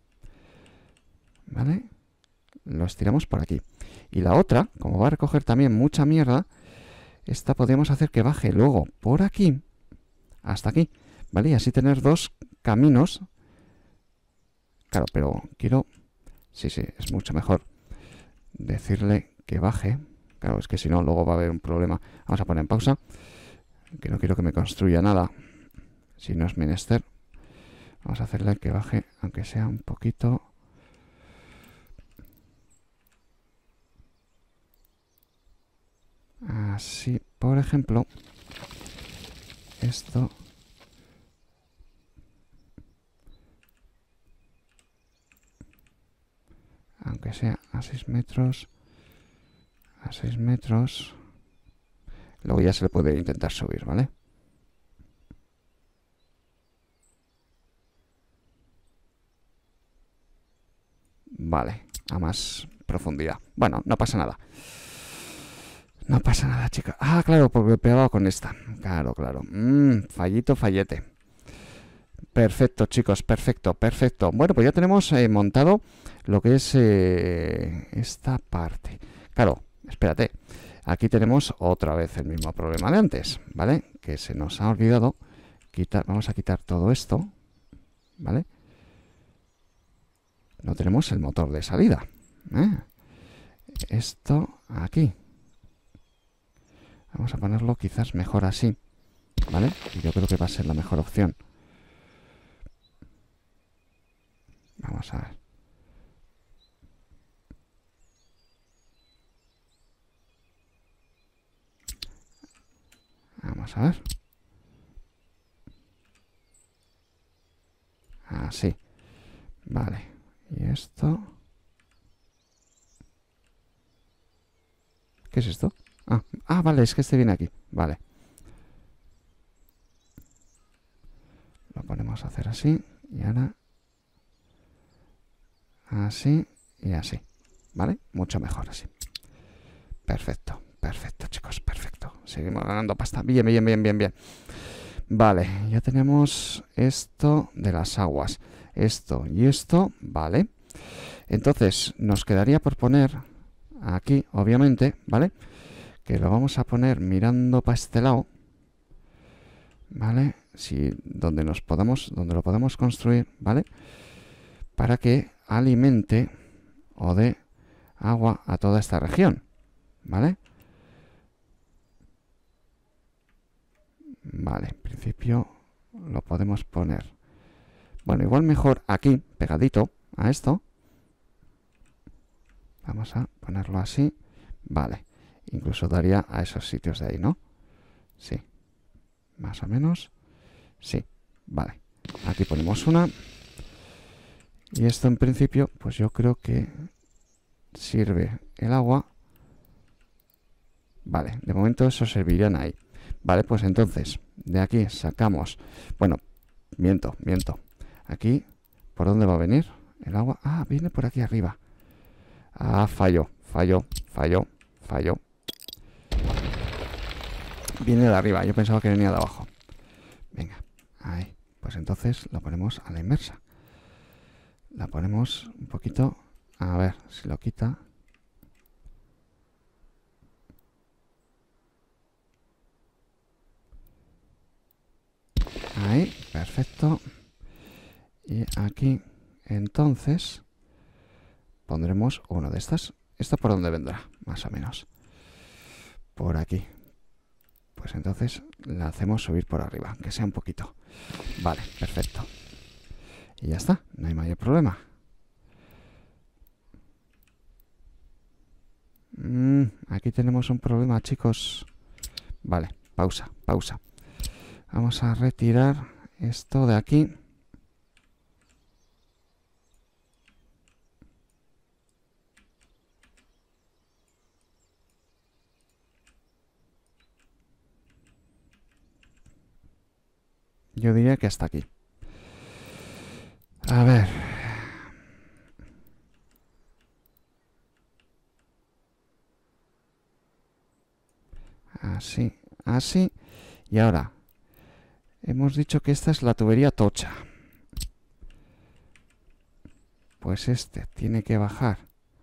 ¿vale? Lo estiramos por aquí. Y la otra, como va a recoger también mucha mierda, esta podemos hacer que baje luego por aquí hasta aquí, ¿vale? Y así tener dos caminos. Claro, pero quiero... Sí, es mucho mejor decirle que baje. Claro, es que si no, luego va a haber un problema. Vamos a poner en pausa, que no quiero que me construya nada si no es menester. Vamos a hacerle que baje, aunque sea un poquito. Así, por ejemplo, esto... aunque sea a 6 metros, a 6 metros. Luego ya se le puede intentar subir, ¿vale? Vale, a más profundidad. Bueno, no pasa nada. No pasa nada, chica. Ah, claro, porque he pegado con esta. Claro. Fallito, fallete. Perfecto, chicos, perfecto. Bueno, pues ya tenemos montado lo que es esta parte. Claro, espérate. Aquí tenemos otra vez el mismo problema de antes, ¿vale? Que se nos ha olvidado quitar. Vamos a quitar todo esto, ¿vale? No tenemos el motor de salida. Esto aquí. Vamos a ponerlo quizás mejor así, ¿vale? Y yo creo que va a ser la mejor opción. Vamos a ver. Vamos a ver. Así. Vale. Y esto... ¿qué es esto? Vale, es que este viene aquí. Vale. Lo ponemos a hacer así. Y ahora... así y así. ¿Vale? Mucho mejor así. Perfecto, chicos, perfecto. Seguimos ganando pasta. Bien. Vale, ya tenemos esto de las aguas. Esto y esto, vale. Entonces, nos quedaría por poner aquí, obviamente, ¿vale? Que lo vamos a poner mirando para este lado. ¿Vale? Donde lo podamos construir, ¿vale? Para que alimente o dé agua a toda esta región, ¿vale? Vale, en principio lo podemos poner. Bueno, igual mejor aquí, pegadito a esto. Vamos a ponerlo así. Vale, incluso daría a esos sitios de ahí, ¿no? Sí, más o menos. Sí, vale. Aquí ponemos una. Y esto en principio, pues yo creo que sirve el agua. Vale, de momento eso servirían ahí. Vale, pues entonces, de aquí sacamos... bueno, miento. Aquí, ¿por dónde va a venir el agua? Viene por aquí arriba. Falló. Viene de arriba, yo pensaba que venía de abajo. Venga, ahí. Pues entonces la ponemos a la inversa. La ponemos un poquito... a ver si lo quita. Ahí, perfecto. Y aquí, entonces, pondremos una de estas. ¿Esto por dónde vendrá? Más o menos. Por aquí. Pues entonces la hacemos subir por arriba, que sea un poquito. Vale, perfecto. Y ya está, no hay mayor problema. Aquí tenemos un problema, chicos. Vale, pausa. Vamos a retirar esto de aquí. Yo diría que hasta aquí. A ver. Así, así. Y ahora, hemos dicho que esta es la tubería tocha. Pues este tiene que bajar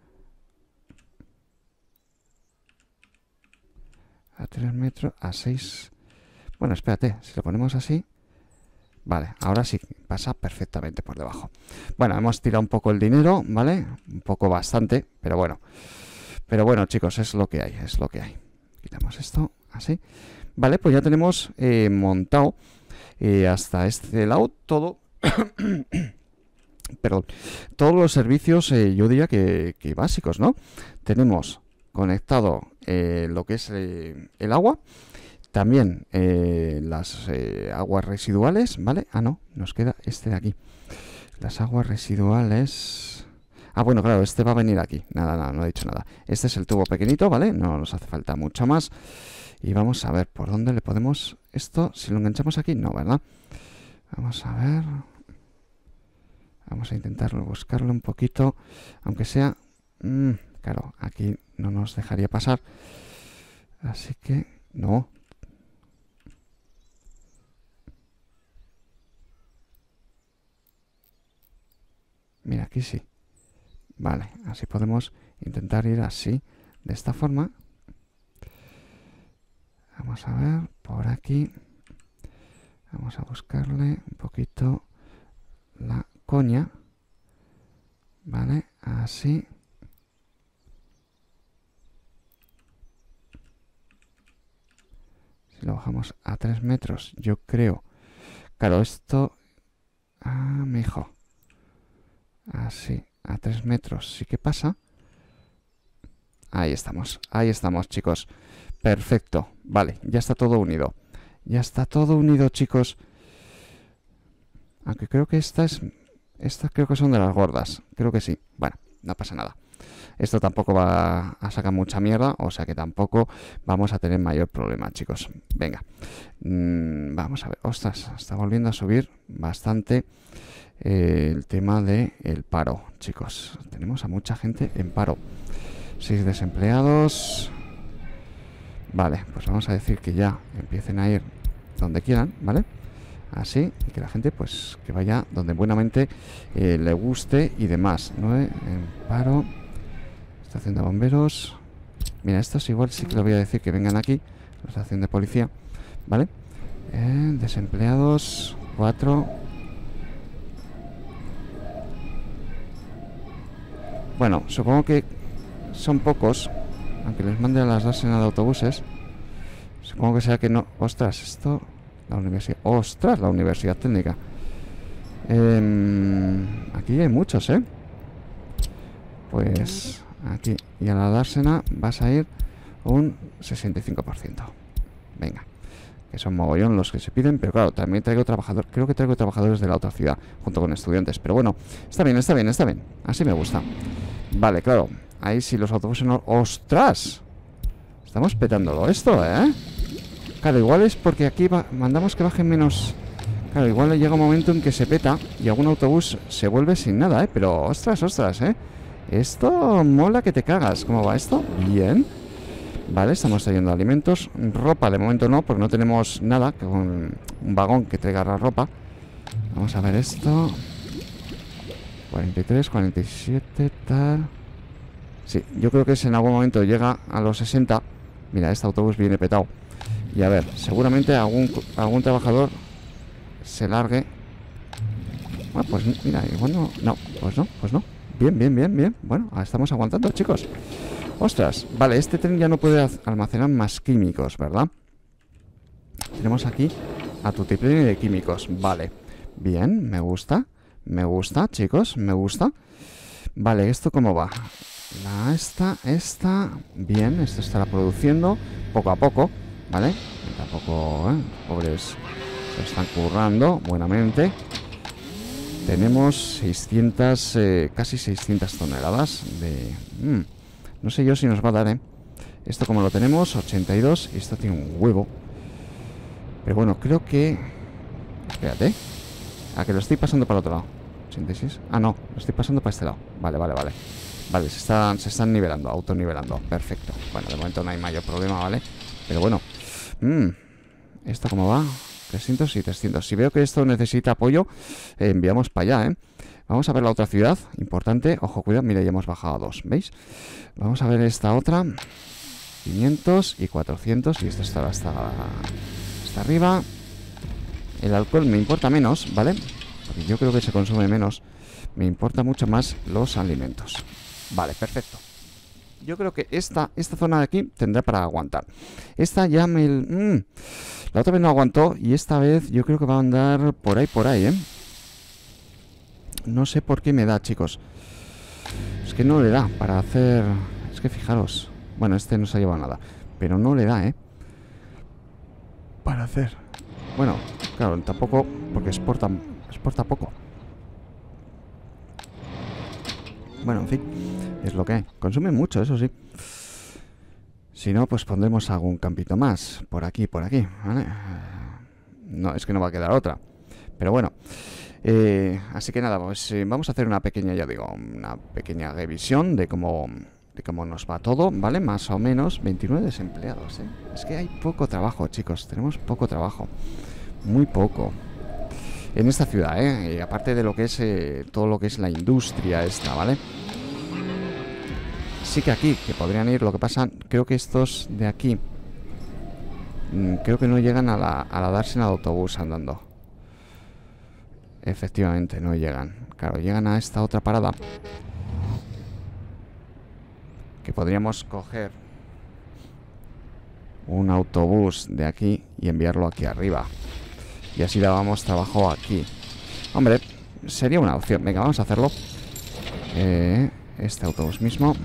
a 3 metros, a 6. Bueno, espérate, si lo ponemos así. Vale, ahora sí, pasa perfectamente por debajo. Bueno, hemos tirado un poco el dinero, ¿vale? Un poco bastante, pero bueno. Pero bueno, chicos, es lo que hay, es lo que hay. Quitamos esto, así. Vale, pues ya tenemos montado hasta este lado todo. Perdón, todos los servicios, yo diría que básicos, ¿no? Tenemos conectado lo que es el agua, también las aguas residuales, ¿vale? Ah, no, nos queda este de aquí. Las aguas residuales... Ah, bueno, claro, este va a venir aquí. Nada, nada, no he dicho nada. Este es el tubo pequeñito, ¿vale? No nos hace falta mucho más. Y vamos a ver por dónde le podemos... Esto, si lo enganchamos aquí, no, ¿verdad? Vamos a ver... Vamos a intentarlo, buscarlo un poquito, aunque sea... claro, aquí no nos dejaría pasar. Así que... No. Mira, aquí sí. Vale, así podemos intentar ir así, de esta forma. Vamos a ver, por aquí. Vamos a buscarle un poquito la coña. Vale, así. Si lo bajamos a 3 metros, yo creo... Claro, esto... Ah, mejor. Así, a 3 metros sí que pasa. Ahí estamos, chicos. Perfecto, vale, ya está todo unido. Ya está todo unido, chicos. Aunque creo que estas creo que son de las gordas. Creo que sí. Bueno, no pasa nada. Esto tampoco va a sacar mucha mierda, o sea que tampoco vamos a tener mayor problema, chicos. Venga, vamos a ver. Ostras, está volviendo a subir bastante el tema del paro, chicos. Tenemos a mucha gente en paro. 6 desempleados. Vale, pues vamos a decir que ya empiecen a ir donde quieran, ¿vale? Así, y que la gente pues que vaya donde buenamente le guste y demás, ¿no? En paro, estación de bomberos. Mira, estos igual sí que lo voy a decir que vengan aquí, la estación de policía, ¿vale? Desempleados, 4. Bueno, supongo que son pocos, aunque les mande a las dársena de autobuses. Supongo que sea que no... Ostras, esto... La universidad... ¡Ostras! La universidad técnica. Aquí hay muchos, ¿eh? Pues... Aquí. Y a la dársena vas a ir un 65%. Venga. Que son mogollón los que se piden. Pero claro, también traigo trabajadores... Creo que traigo trabajadores de la otra ciudad. Junto con estudiantes. Pero bueno, está bien, está bien, está bien. Así me gusta. Vale, claro. Ahí sí los autobuses no... ¡Ostras! Estamos petándolo esto, ¿eh? Claro, igual es porque aquí mandamos que bajen menos... Claro, igual llega un momento en que se peta y algún autobús se vuelve sin nada, ¿eh? Pero, ostras, ostras, ¿eh? Esto mola que te cagas. ¿Cómo va esto? Bien. Vale, estamos trayendo alimentos. Ropa, de momento no, porque no tenemos nada con un vagón que traiga la ropa. Vamos a ver esto. 43, 47, tal... Sí, yo creo que si en algún momento llega a los 60... Mira, este autobús viene petado. Y a ver, seguramente algún trabajador se largue. Bueno, pues mira, igual no. No, pues no, pues no. Bien, bien, bien, bien. Bueno, estamos aguantando, chicos. Ostras, vale, este tren ya no puede almacenar más químicos, ¿verdad? Tenemos aquí a tutiplén de químicos. Vale, bien, me gusta. Me gusta, chicos, me gusta. Vale, ¿esto cómo va? Esta, bien, esto estará produciendo poco a poco, ¿vale? Tampoco, pobres, se están currando buenamente. Tenemos 600, casi 600 toneladas de... no sé yo si nos va a dar, ¿eh? Esto como lo tenemos, 82, y esto tiene un huevo. Pero bueno, creo que... Espérate. A que lo estoy pasando para el otro lado. 86. Ah, no, lo estoy pasando para este lado. Vale, vale, vale. Vale, se están nivelando, autonivelando. Perfecto. Bueno, de momento no hay mayor problema, ¿vale? Pero bueno, ¿Esto cómo va? 300 y 300. Si veo que esto necesita apoyo, enviamos para allá, ¿eh? Vamos a ver la otra ciudad, importante. Ojo, cuidado, mira, ya hemos bajado a 2, ¿veis? Vamos a ver esta otra. 500 y 400. Y esto estará hasta arriba. El alcohol me importa menos, ¿vale? Porque yo creo que se consume menos. Me importa mucho más los alimentos. Vale, perfecto. Yo creo que esta zona de aquí tendrá para aguantar. Esta ya me... La otra vez no aguantó y esta vez yo creo que va a andar por ahí, ¿eh? No sé por qué me da, chicos. Es que no le da para hacer... Es que fijaros. Bueno, este no se ha llevado nada. Pero no le da, ¿eh? Para hacer... Bueno, claro, tampoco... Porque exporta poco. Bueno, en fin. Es lo que hay. Consume mucho, eso sí. Si no, pues pondremos algún campito más. Por aquí, ¿vale? No, es que no va a quedar otra. Pero bueno. Así que nada, pues vamos a hacer una pequeña, ya digo, una pequeña revisión de cómo nos va todo, ¿vale? Más o menos 29 desempleados, ¿eh? Es que hay poco trabajo, chicos. Tenemos poco trabajo. Muy poco. En esta ciudad, ¿eh? Aparte de lo que es todo lo que es la industria esta, ¿vale? Sí que aquí, que podrían ir, lo que pasa, creo que estos de aquí creo que no llegan a la Dársena de autobús andando. Efectivamente, no llegan. Claro, llegan a esta otra parada que podríamos coger un autobús de aquí y enviarlo aquí arriba. Y así dábamos trabajo aquí. Hombre, sería una opción. Venga, vamos a hacerlo. Este autobús mismo.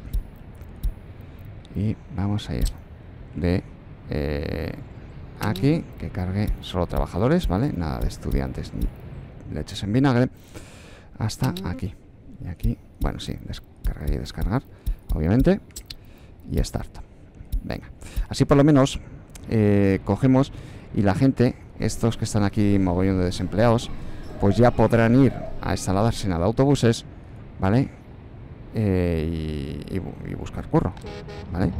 Y vamos a ir de aquí, que cargue solo trabajadores, ¿vale? Nada de estudiantes ni leches en vinagre. Hasta aquí. Y aquí, bueno, sí, descargar y descargar, obviamente. Y start. Venga. Así por lo menos cogemos y la gente, estos que están aquí mogollón de desempleados, pues ya podrán ir a esta dársena de autobuses, ¿vale? Y buscar curro, ¿vale?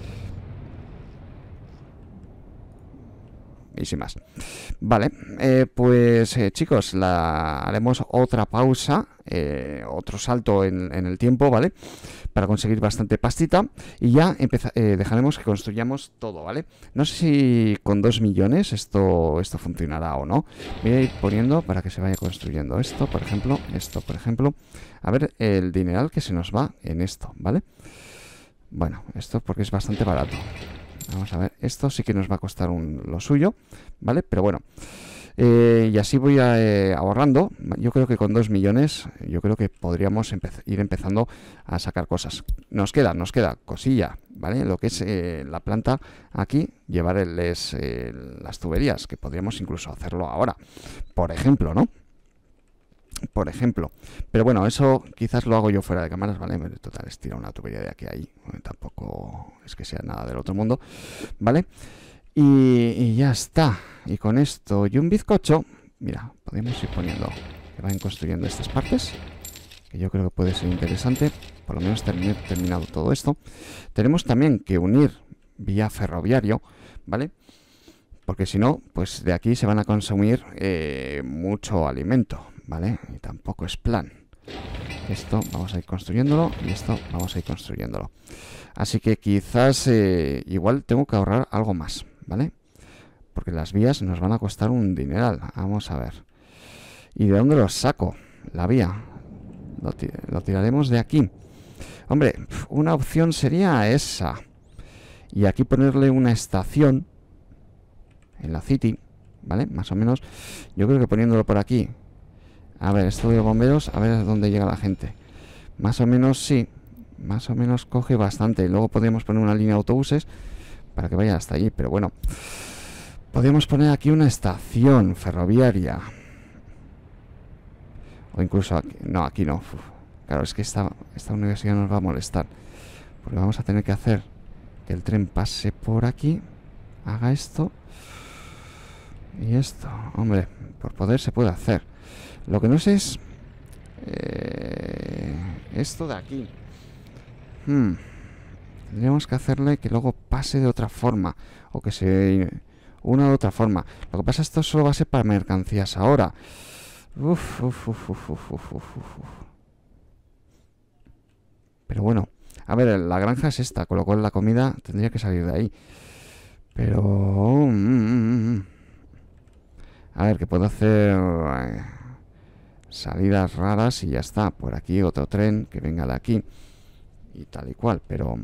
Y sin más. Vale, pues chicos, haremos otra pausa, otro salto en el tiempo, ¿vale? Para conseguir bastante pastita y ya dejaremos que construyamos todo, ¿vale? No sé si con 2 millones esto funcionará o no. Voy a ir poniendo para que se vaya construyendo esto, por ejemplo, A ver el dineral que se nos va en esto, ¿vale? Bueno, esto porque es bastante barato. Vamos a ver, esto sí que nos va a costar lo suyo, ¿vale? Pero bueno, y así voy ahorrando. Yo creo que con 2 millones, yo creo que podríamos ir empezando a sacar cosas. Nos queda cosilla, ¿vale? Lo que es la planta aquí, llevar las tuberías, que podríamos incluso hacerlo ahora, por ejemplo, ¿no? Por ejemplo. Pero bueno, eso quizás lo hago yo fuera de cámaras, ¿vale? Total, estira una tubería de aquí a ahí. Tampoco es que sea nada del otro mundo, ¿vale? Y ya está. Y con esto y un bizcocho, mira, podemos ir poniendo que vayan construyendo estas partes, que yo creo que puede ser interesante. Por lo menos terminado todo esto. Tenemos también que unir vía ferroviario, ¿vale? Porque si no, pues de aquí se van a consumir mucho alimento, ¿vale? Y tampoco es plan. Esto vamos a ir construyéndolo y esto vamos a ir construyéndolo. Así que quizás igual tengo que ahorrar algo más, ¿vale? Porque las vías nos van a costar un dineral. Vamos a ver. ¿Y de dónde los saco? La vía. Lo tiraremos de aquí. Hombre, una opción sería esa. Y aquí ponerle una estación en la City, ¿vale? Más o menos. Yo creo que poniéndolo por aquí. A ver, esto de los bomberos, a ver dónde llega la gente. Más o menos sí. Más o menos coge bastante. Luego podríamos poner una línea de autobuses para que vaya hasta allí. Pero bueno, podríamos poner aquí una estación ferroviaria. O incluso aquí. No, aquí no. Claro, es que esta universidad nos va a molestar. Porque vamos a tener que hacer que el tren pase por aquí. Haga esto. Y esto. Hombre, por poder se puede hacer. Lo que no sé es esto de aquí. Tendríamos que hacerle que luego pase de otra forma. O que se una de otra forma. Lo que pasa es que esto solo va a ser para mercancías ahora. Uf, uf, uf, uf, uf, uf, uf, uf. Pero bueno, a ver, la granja es esta, con lo cual la comida tendría que salir de ahí. Pero... A ver, que puedo hacer salidas raras y ya está. Por aquí otro tren que venga de aquí. Y tal y cual, pero...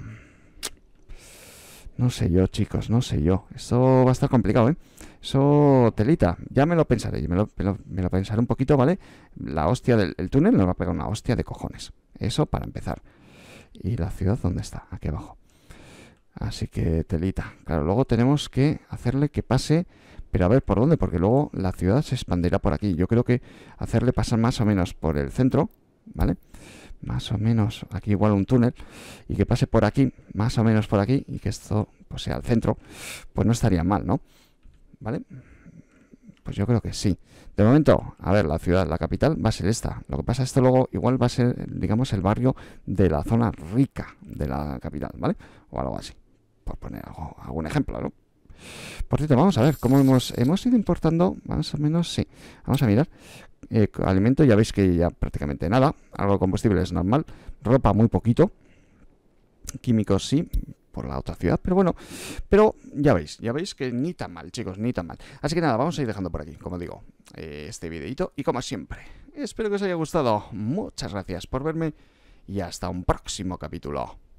No sé yo, chicos, no sé yo. Esto va a estar complicado, ¿eh? Eso, telita. Ya me lo pensaré, me lo pensaré un poquito, ¿vale? La hostia del el túnel nos va a pegar una hostia de cojones. Eso para empezar. ¿Y la ciudad dónde está? Aquí abajo. Así que telita. Claro, luego tenemos que hacerle que pase, pero a ver por dónde, porque luego la ciudad se expandirá por aquí. Yo creo que hacerle pasar más o menos por el centro, ¿vale? Más o menos aquí igual un túnel, y que pase por aquí, más o menos por aquí, y que esto pues sea el centro, pues no estaría mal, ¿no? ¿Vale? Pues yo creo que sí. De momento, a ver, la ciudad, la capital va a ser esta. Lo que pasa, esto luego igual va a ser, digamos, el barrio de la zona rica de la capital, ¿vale? O algo así, por poner algún ejemplo, ¿no? Por cierto, vamos a ver cómo hemos ido importando, más o menos, sí. Vamos a mirar. Alimento, ya veis que ya prácticamente nada. Algo de combustible es normal. Ropa muy poquito. Químicos sí, por la otra ciudad, pero bueno. Pero ya veis que ni tan mal, chicos, ni tan mal. Así que nada, vamos a ir dejando por aquí, como digo, este videito. Y como siempre, espero que os haya gustado. Muchas gracias por verme y hasta un próximo capítulo.